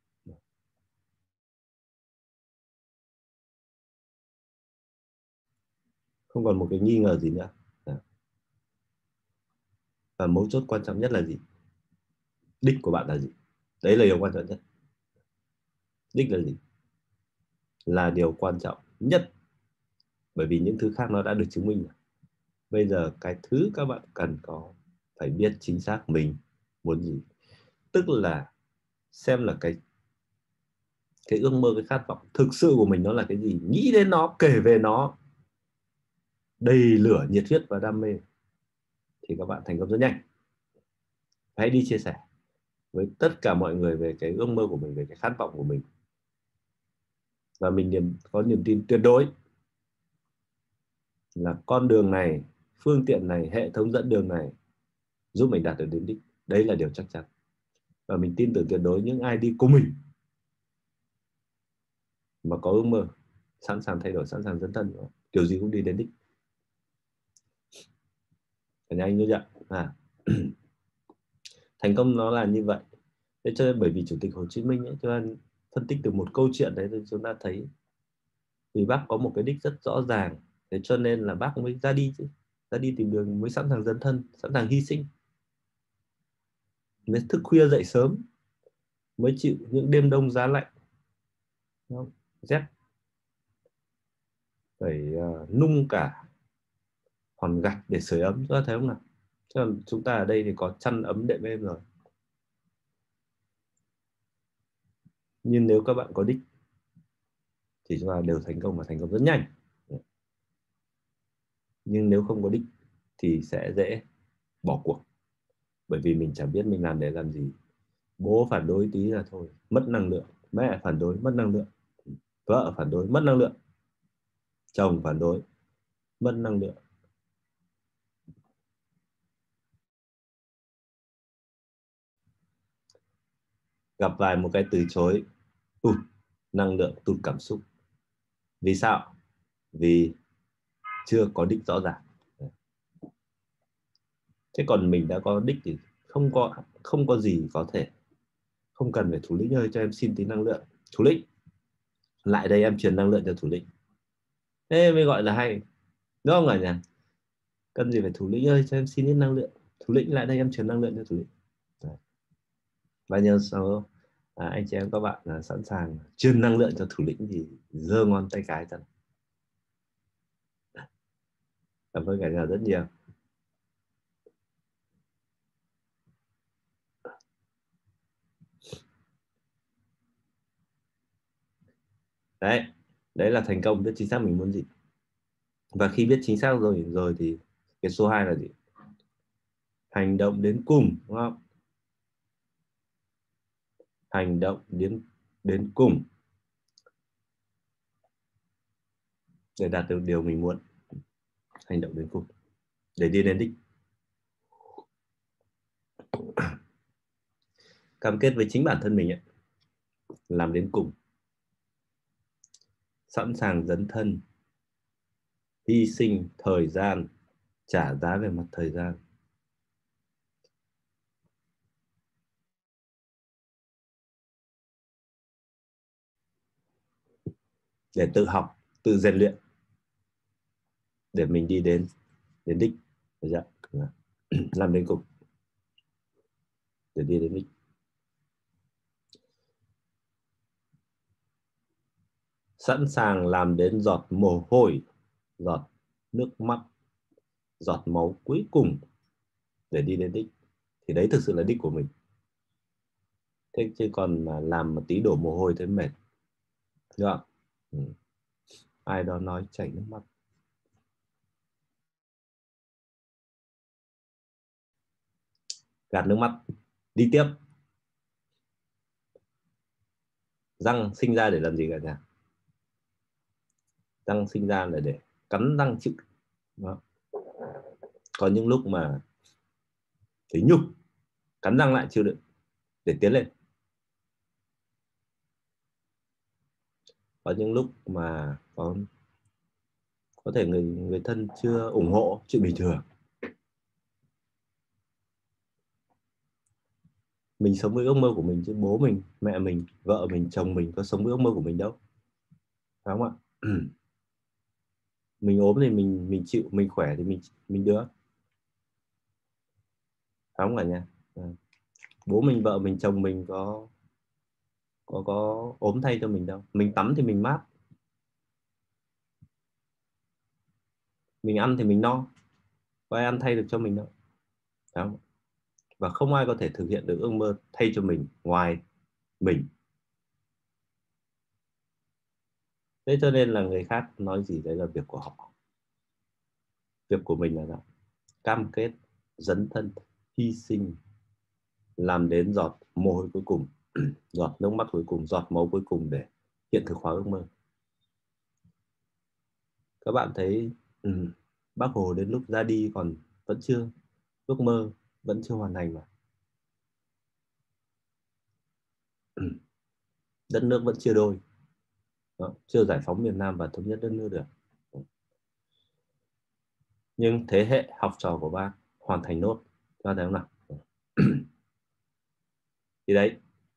Không còn một cái nghi ngờ gì nữa. À. Và mấu chốt quan trọng nhất là gì? Đích của bạn là gì? Đấy là điều quan trọng nhất. Đích là gì? Là điều quan trọng nhất. Bởi vì những thứ khác nó đã được chứng minh rồi. Bây giờ cái thứ các bạn cần có phải biết chính xác mình muốn gì. Tức là xem là cái cái ước mơ, cái khát vọng thực sự của mình nó là cái gì. Nghĩ đến nó, kể về nó đầy lửa, nhiệt huyết và đam mê thì các bạn thành công rất nhanh. Hãy đi chia sẻ với tất cả mọi người về cái ước mơ của mình, về cái khát vọng của mình. Và mình niềm, có niềm tin tuyệt đối là con đường này, phương tiện này, hệ thống dẫn đường này giúp mình đạt được đến đích. Đấy là điều chắc chắn. Và mình tin tưởng tuyệt đối những ai đi cùng mình mà có ước mơ, sẵn sàng thay đổi, sẵn sàng dấn thân, kiểu gì cũng đi đến đích. Cả nhà anh nhớ chưa? À. Thành công nó là như vậy. Thế cho nên bởi vì Chủ tịch Hồ Chí Minh ấy, cho nên phân tích từ một câu chuyện đấy thì chúng ta thấy vì bác có một cái đích rất rõ ràng, thế cho nên là bác mới ra đi chứ, ra đi tìm đường, mới sẵn sàng dấn thân, sẵn sàng hy sinh, mới thức khuya dậy sớm, mới chịu những đêm đông giá lạnh, rét, phải uh, nung cả hòn gạch để sưởi ấm. Chúng ta thấy không nào? Chứ chúng ta ở đây thì có chăn ấm đệm êm rồi. Nhưng nếu các bạn có đích thì chúng ta đều thành công và thành công rất nhanh. Nhưng nếu không có đích thì sẽ dễ bỏ cuộc. Bởi vì mình chẳng biết mình làm để làm gì. Bố phản đối tí là thôi, mất năng lượng. Mẹ phản đối, mất năng lượng. Vợ phản đối, mất năng lượng. Chồng phản đối, mất năng lượng. Gặp vài một cái từ chối, tụt năng lượng, tụt cảm xúc. Vì sao? Vì chưa có đích rõ ràng. Thế còn mình đã có đích thì không có không có gì có thể không cần phải thủ lĩnh ơi cho em xin tí năng lượng. Thủ lĩnh, lại đây em truyền năng lượng cho thủ lĩnh. Thế mới gọi là hay, đúng không cả nhà? Cần gì phải thủ lĩnh ơi cho em xin ít năng lượng. Thủ lĩnh lại đây em truyền năng lượng cho thủ lĩnh. Đấy. Và nhờ sau à, anh chị em các bạn là sẵn sàng truyền năng lượng cho thủ lĩnh thì giơ ngón tay cái thật. Cảm ơn cả nhà rất nhiều. Đấy, đấy là thành công, biết chính xác mình muốn gì. Và khi biết chính xác rồi rồi thì cái số hai là gì? Hành động đến cùng, đúng không? Hành động đến đến cùng để đạt được điều mình muốn. Hành động đến cùng để đi đến đích. Cam kết với chính bản thân mình ấy, làm đến cùng, sẵn sàng dấn thân, hy sinh thời gian, trả giá về mặt thời gian. Để tự học, tự rèn luyện để mình đi đến đến đích. Làm đến cùng để đi đến đích. Sẵn sàng làm đến giọt mồ hôi, giọt nước mắt, giọt máu cuối cùng để đi đến đích. Thì đấy thực sự là đích của mình. Thế chứ còn mà làm một tí đổ mồ hôi thấy mệt, đúng không? Ừ. Ai đó nói chảy nước mắt. Gạt nước mắt, đi tiếp. Răng sinh ra để làm gì cả nhà? Răng sinh ra là để cắn răng chịu. Đó. Có những lúc mà thấy nhục, cắn răng lại chịu đựng để tiến lên. Có những lúc mà có có thể người người thân chưa ủng hộ, chuyện bình thường. Mình sống với ước mơ của mình chứ bố mình, mẹ mình, vợ mình, chồng mình có sống với ước mơ của mình đâu, phải không ạ? Mình ốm thì mình mình chịu, mình khỏe thì mình mình được, phải không cả nhà? À. Bố mình, vợ mình, chồng mình có có có ốm thay cho mình đâu. Mình tắm thì mình mát, mình ăn thì mình no, có ai ăn thay được cho mình đâu, phải không? Và không ai có thể thực hiện được ước mơ thay cho mình ngoài mình. Thế cho nên là người khác nói gì đấy là việc của họ. Việc của mình là gì? Cam kết, dấn thân, hy sinh, làm đến giọt mồ hôi cuối cùng, giọt nước mắt cuối cùng, giọt máu cuối cùng để hiện thực hóa ước mơ. Các bạn thấy ừ, Bác Hồ đến lúc ra đi còn vẫn chưa, ước mơ vẫn chưa hoàn thành mà. Đất nước vẫn chưa đôi. Đó, chưa giải phóng miền Nam và thống nhất đất nước được. Nhưng thế hệ học trò của bác hoàn thành nốt, các thấy không nào? Thì đấy,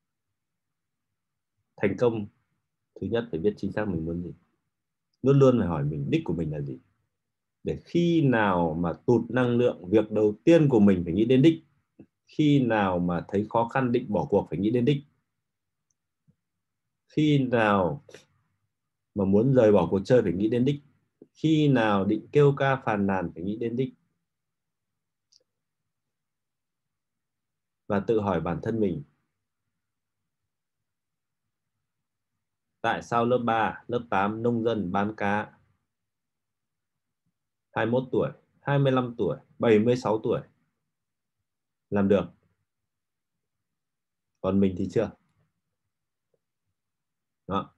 thành công thứ nhất phải biết chính xác mình muốn gì, luôn luôn phải hỏi mình đích của mình là gì, để khi nào mà tụt năng lượng, việc đầu tiên của mình phải nghĩ đến đích. Khi nào mà thấy khó khăn định bỏ cuộc phải nghĩ đến đích. Khi nào mà muốn rời bỏ cuộc chơi phải nghĩ đến đích. Khi nào định kêu ca phàn nàn phải nghĩ đến đích. Và tự hỏi bản thân mình, tại sao lớp ba, lớp tám, nông dân, bán cá, hai mươi mốt tuổi, hai mươi lăm tuổi, bảy mươi sáu tuổi làm được, còn mình thì chưa? Đó.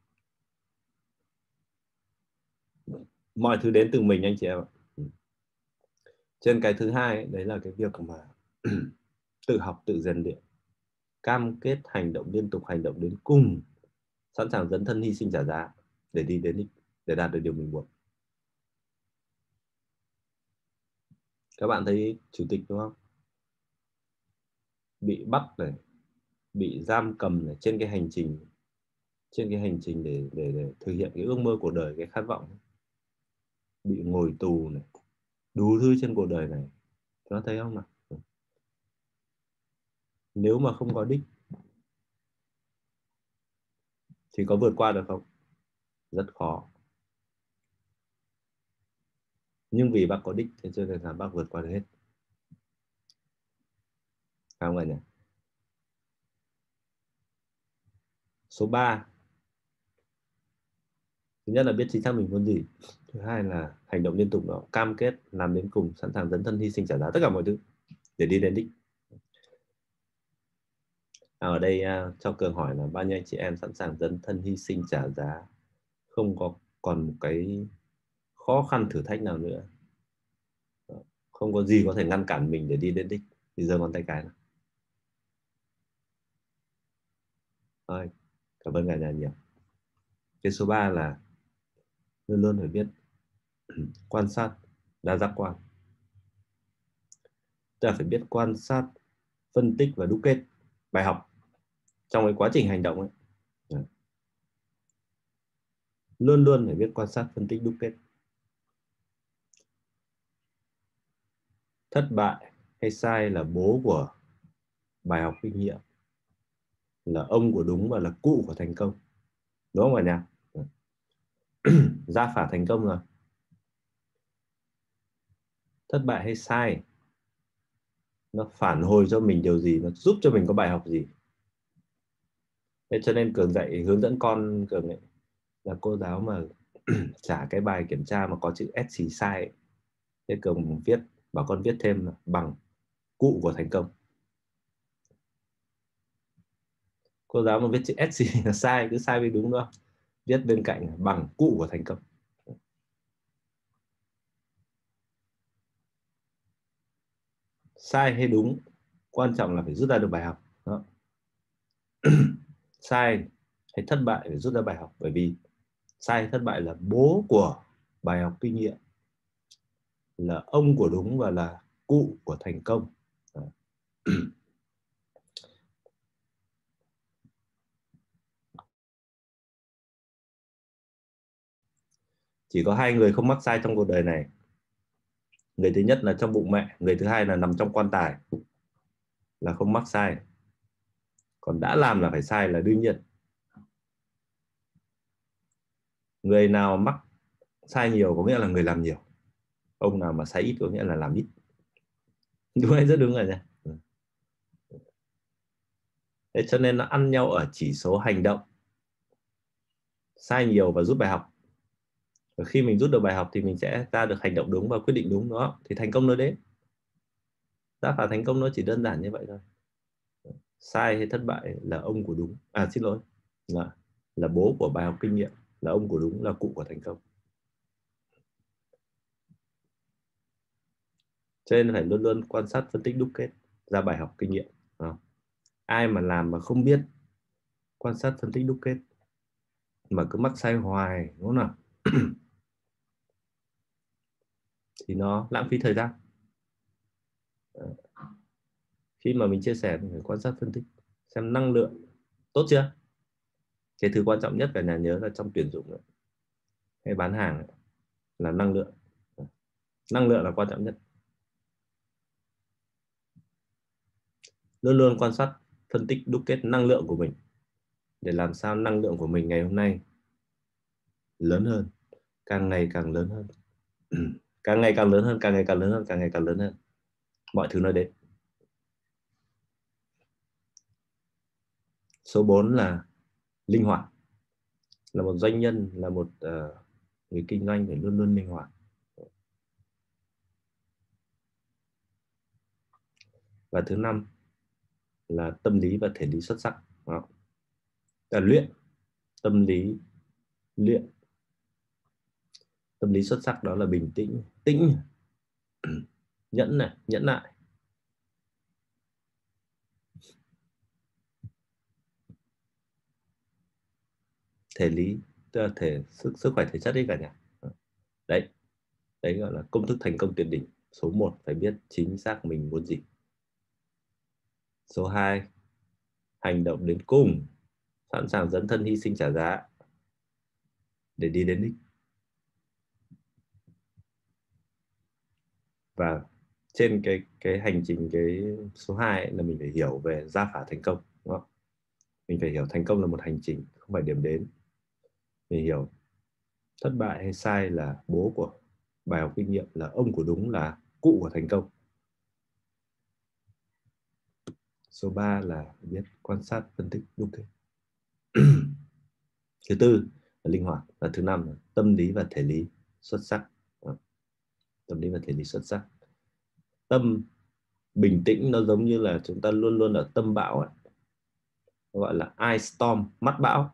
Mọi thứ đến từ mình anh chị em ạ. Trên cái thứ hai ấy, đấy là cái việc mà tự học, tự rèn luyện, cam kết hành động liên tục, hành động đến cùng, sẵn sàng dấn thân hy sinh trả giá để đi đến đích, để đạt được điều mình muốn. Các bạn thấy chủ tịch đúng không? Bị bắt này, bị giam cầm này, trên cái hành trình trên cái hành trình để để, để thực hiện cái ước mơ cuộc đời, cái khát vọng, bị ngồi tù này, đủ thứ trên cuộc đời này, nó thấy không nào? Nếu mà không có đích thì có vượt qua được không? Rất khó. Nhưng vì bác có đích thế cho nên là bác vượt qua được hết. Không phải nhỉ? Số ba, thứ nhất là biết chính xác mình muốn gì. Thứ hai là hành động liên tục, đó, cam kết làm đến cùng, sẵn sàng dấn thân hy sinh trả giá tất cả mọi thứ để đi đến đích. À, ở đây uh, cho Cường hỏi là bao nhiêu anh chị em sẵn sàng dấn thân hy sinh trả giá, không có còn một cái khó khăn thử thách nào nữa, không có gì có thể ngăn cản mình để đi đến đích, thì giơ ngón tay cái nào. Rồi, cảm ơn cả nhà nhiều. Cái số ba là luôn luôn phải biết quan sát, đa giác quan. Ta phải biết quan sát, phân tích và đúc kết bài học trong cái quá trình hành động ấy. Luôn luôn phải biết quan sát, phân tích, đúc kết. Thất bại hay sai là bố của bài học kinh nghiệm, là ông của đúng và là cụ của thành công, đúng không cả nhà? Gia phả thành công rồi. Thất bại hay sai nó phản hồi cho mình điều gì, nó giúp cho mình có bài học gì. Thế cho nên Cường dạy hướng dẫn con Cường ấy, là cô giáo mà trả cái bài kiểm tra mà có chữ S xì sai ấy, thế Cường viết, bảo con viết thêm là bằng cụ của thành công. Cô giáo mà viết chữ S xì là sai, cứ sai với đúng đâu, viết bên cạnh bằng cụ của thành công. sai hay đúng, quan trọng là phải rút ra được bài học. Đó. Sai hay thất bại phải rút ra bài học, bởi vì sai hay thất bại là bố của bài học kinh nghiệm, là ông của đúng và là cụ của thành công. Đó. Chỉ có hai người không mắc sai trong cuộc đời này. Người thứ nhất là trong bụng mẹ, người thứ hai là nằm trong quan tài, là không mắc sai. Còn đã làm là phải sai là đương nhiên. Người nào mắc sai nhiều có nghĩa là người làm nhiều. Ông nào mà sai ít có nghĩa là làm ít. Đúng hay rất đúng rồi nha. Thế cho nên nó ăn nhau ở chỉ số hành động. Sai nhiều và rút bài học. Và khi mình rút được bài học thì mình sẽ ra được hành động đúng và quyết định đúng, đó thì thành công nó đến. Giá phả thành công nó chỉ đơn giản như vậy thôi. Sai hay thất bại là ông của đúng, à xin lỗi, là là bố của bài học kinh nghiệm, là ông của đúng, là cụ của thành công. Cho nên phải luôn luôn quan sát, phân tích, đúc kết ra bài học kinh nghiệm. À. Ai mà làm mà không biết quan sát, phân tích, đúc kết mà cứ mắc sai hoài, đúng không nào? Thì nó lãng phí thời gian. À. Khi mà mình chia sẻ mình phải quan sát, phân tích xem năng lượng tốt chưa. Cái thứ quan trọng nhất cả nhà nhớ là trong tuyển dụng hay bán hàng là năng lượng. Năng lượng là quan trọng nhất. Luôn luôn quan sát, phân tích, đúc kết năng lượng của mình để làm sao năng lượng của mình ngày hôm nay lớn hơn, càng ngày càng lớn hơn. Càng ngày càng lớn hơn, càng ngày càng lớn hơn, càng ngày càng lớn hơn. Mọi thứ nó đến. Số bốn là linh hoạt. Là một doanh nhân, là một uh, người kinh doanh phải luôn luôn linh hoạt. Và thứ năm là tâm lý và thể lý xuất sắc. Đó. Là luyện tâm lý, luyện tâm lý xuất sắc, đó là bình tĩnh, tĩnh, nhẫn này, nhẫn nại. Thể lý, tức là thể sức sức khỏe thể chất đấy cả nhà. Đấy, đấy gọi là công thức thành công tuyệt đỉnh. Số một phải biết chính xác mình muốn gì. Số hai, hành động đến cùng, sẵn sàng dấn thân hy sinh trả giá để đi đến đích. Và trên cái cái hành trình cái số hai ấy, là mình phải hiểu về gia phả thành công, đúng không? Mình phải hiểu thành công là một hành trình, không phải điểm đến. Mình hiểu thất bại hay sai là bố của bài học kinh nghiệm, là ông của đúng, là cụ của thành công. Số ba là biết quan sát, phân tích, đúc kết. Thứ tư là linh hoạt, và thứ năm là tâm lý và thể lý xuất sắc. Tâm lý và thể lý xuất sắc. Tâm bình tĩnh nó giống như là chúng ta luôn luôn ở tâm bão ấy. Gọi là eye storm, mắt bão.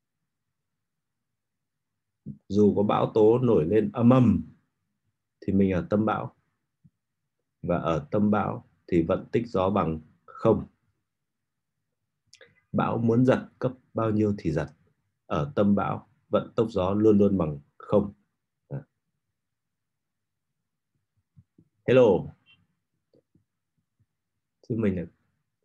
Dù có bão tố nổi lên ầm ầm thì mình ở tâm bão. Và ở tâm bão thì vận tích gió bằng không. Bão muốn giật cấp bao nhiêu thì giật. Ở tâm bão vận tốc gió luôn luôn bằng không. Hello. Chứ mình là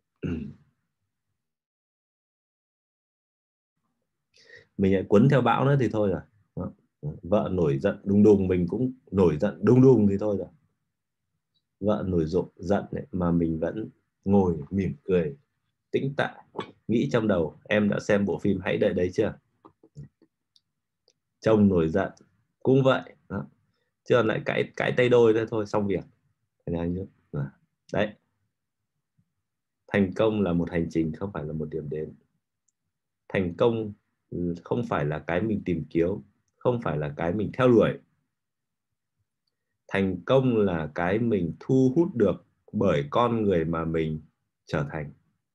mình lại cuốn theo bão nữa thì thôi rồi. Đó. Vợ nổi giận đùng đùng mình cũng nổi giận đùng đùng thì thôi rồi. Vợ nổi rộ giận ấy, mà mình vẫn ngồi mỉm cười tĩnh tại, nghĩ trong đầu. Em đã xem bộ phim Hãy Đợi Đấy chưa? Chồng nổi giận cũng vậy. Đó. Chứ còn lại cãi cãi tay đôi thôi thôi xong việc. Đấy. Thành công là một hành trình, không phải là một điểm đến. Thành công không phải là cái mình tìm kiếm, không phải là cái mình theo đuổi. Thành công là cái mình thu hút được bởi con người mà mình trở thành.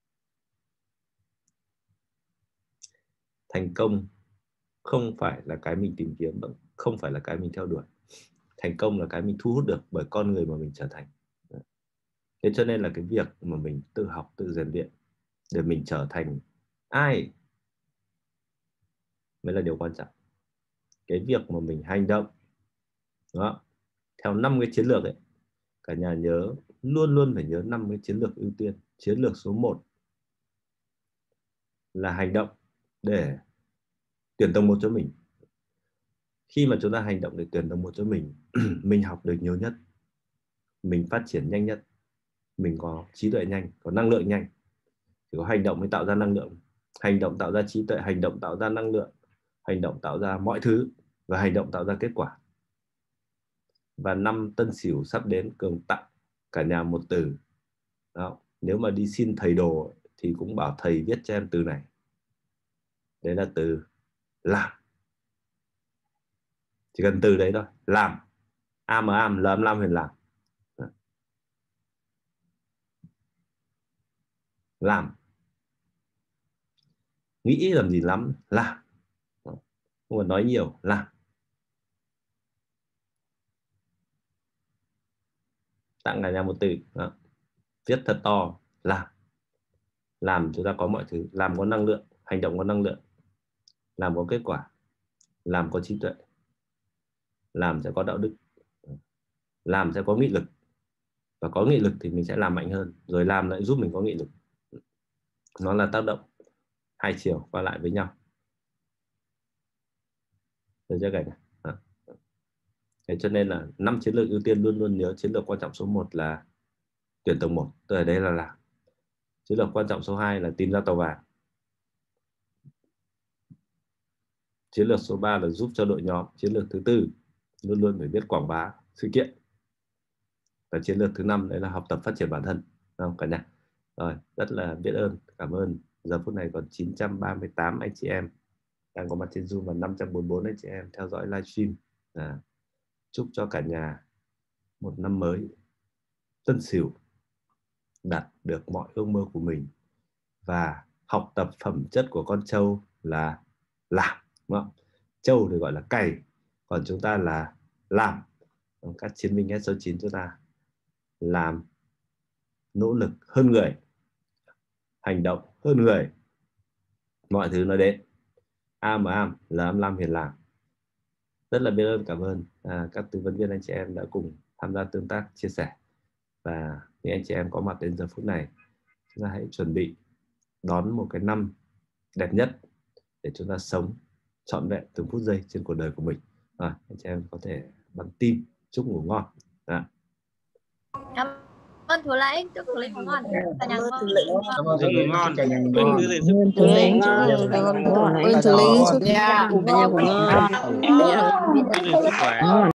Thành công không phải là cái mình tìm kiếm, không phải là cái mình theo đuổi. Thành công là cái mình thu hút được bởi con người mà mình trở thành. Thế cho nên là cái việc mà mình tự học, tự rèn luyện để mình trở thành ai mới là điều quan trọng. Cái việc mà mình hành động đó, theo năm cái chiến lược ấy, cả nhà nhớ, luôn luôn phải nhớ năm cái chiến lược ưu tiên. Chiến lược số một là hành động để tuyển tầng một cho mình. Khi mà chúng ta hành động để tuyển tầng một cho mình, mình học được nhiều nhất, mình phát triển nhanh nhất, mình có trí tuệ nhanh, có năng lượng nhanh. Chỉ có hành động mới tạo ra năng lượng. Hành động tạo ra trí tuệ, hành động tạo ra năng lượng, hành động tạo ra mọi thứ, và hành động tạo ra kết quả. Và năm Tân Sửu sắp đến, Cường tặng cả nhà một từ đó. Nếu mà đi xin thầy đồ thì cũng bảo thầy viết cho em từ này. Đấy là từ làm. Chỉ cần từ đấy thôi, làm. Am am, làm làm huyền làm. Làm. Nghĩ làm gì lắm, làm. Không cần nói nhiều, làm. Tặng cả nhà một từ đó. Viết thật to, làm. Làm chúng ta có mọi thứ. Làm có năng lượng, hành động có năng lượng, làm có kết quả, làm có trí tuệ, làm sẽ có đạo đức, làm sẽ có nghị lực. Và có nghị lực thì mình sẽ làm mạnh hơn, rồi làm lại giúp mình có nghị lực. Nó là tác động hai chiều qua lại với nhau. Được chưa cả nhà? À. Thế cho nên là năm chiến lược ưu tiên, luôn luôn nhớ chiến lược quan trọng số một là tuyển tầng một, từ đây là làm. Chiến lược quan trọng số hai là tìm ra tàu vàng. Chiến lược số ba là giúp cho đội nhóm. Chiến lược thứ tư luôn luôn phải biết quảng bá sự kiện. Và chiến lược thứ năm đấy là học tập phát triển bản thân. Đúng không cả nhà? Rồi, rất là biết ơn, cảm ơn. Giờ phút này còn chín trăm ba mươi tám anh chị em đang có mặt trên Zoom và năm trăm bốn mươi bốn anh chị em theo dõi livestream. À, chúc cho cả nhà một năm mới Tân Sửu đạt được mọi ước mơ của mình và học tập phẩm chất của con trâu là làm, đúng không? Trâu thì gọi là cày, còn chúng ta là làm. Các chiến binh S số chín chúng ta làm, nỗ lực hơn người, hành động hơn người, mọi thứ nó đến. Am mà am, làm làm hiền làm. Rất là biết ơn, cảm ơn à, các tư vấn viên anh chị em đã cùng tham gia tương tác, chia sẻ. Và những anh chị em có mặt đến giờ phút này, chúng ta hãy chuẩn bị đón một cái năm đẹp nhất để chúng ta sống trọn vẹn từng phút giây trên cuộc đời của mình. À, anh chị em có thể bắn tim, chúc ngủ ngon. À. Cảm ơn thủ lĩnh, chúc thủ lĩnh ngủ ngon. Cả nhà ngon. Cảm ơn thủ lĩnh ngon. Cảm ơn thủ lĩnh. Cảm ơn thủ lĩnh. Chúc nhà ngủ ngon.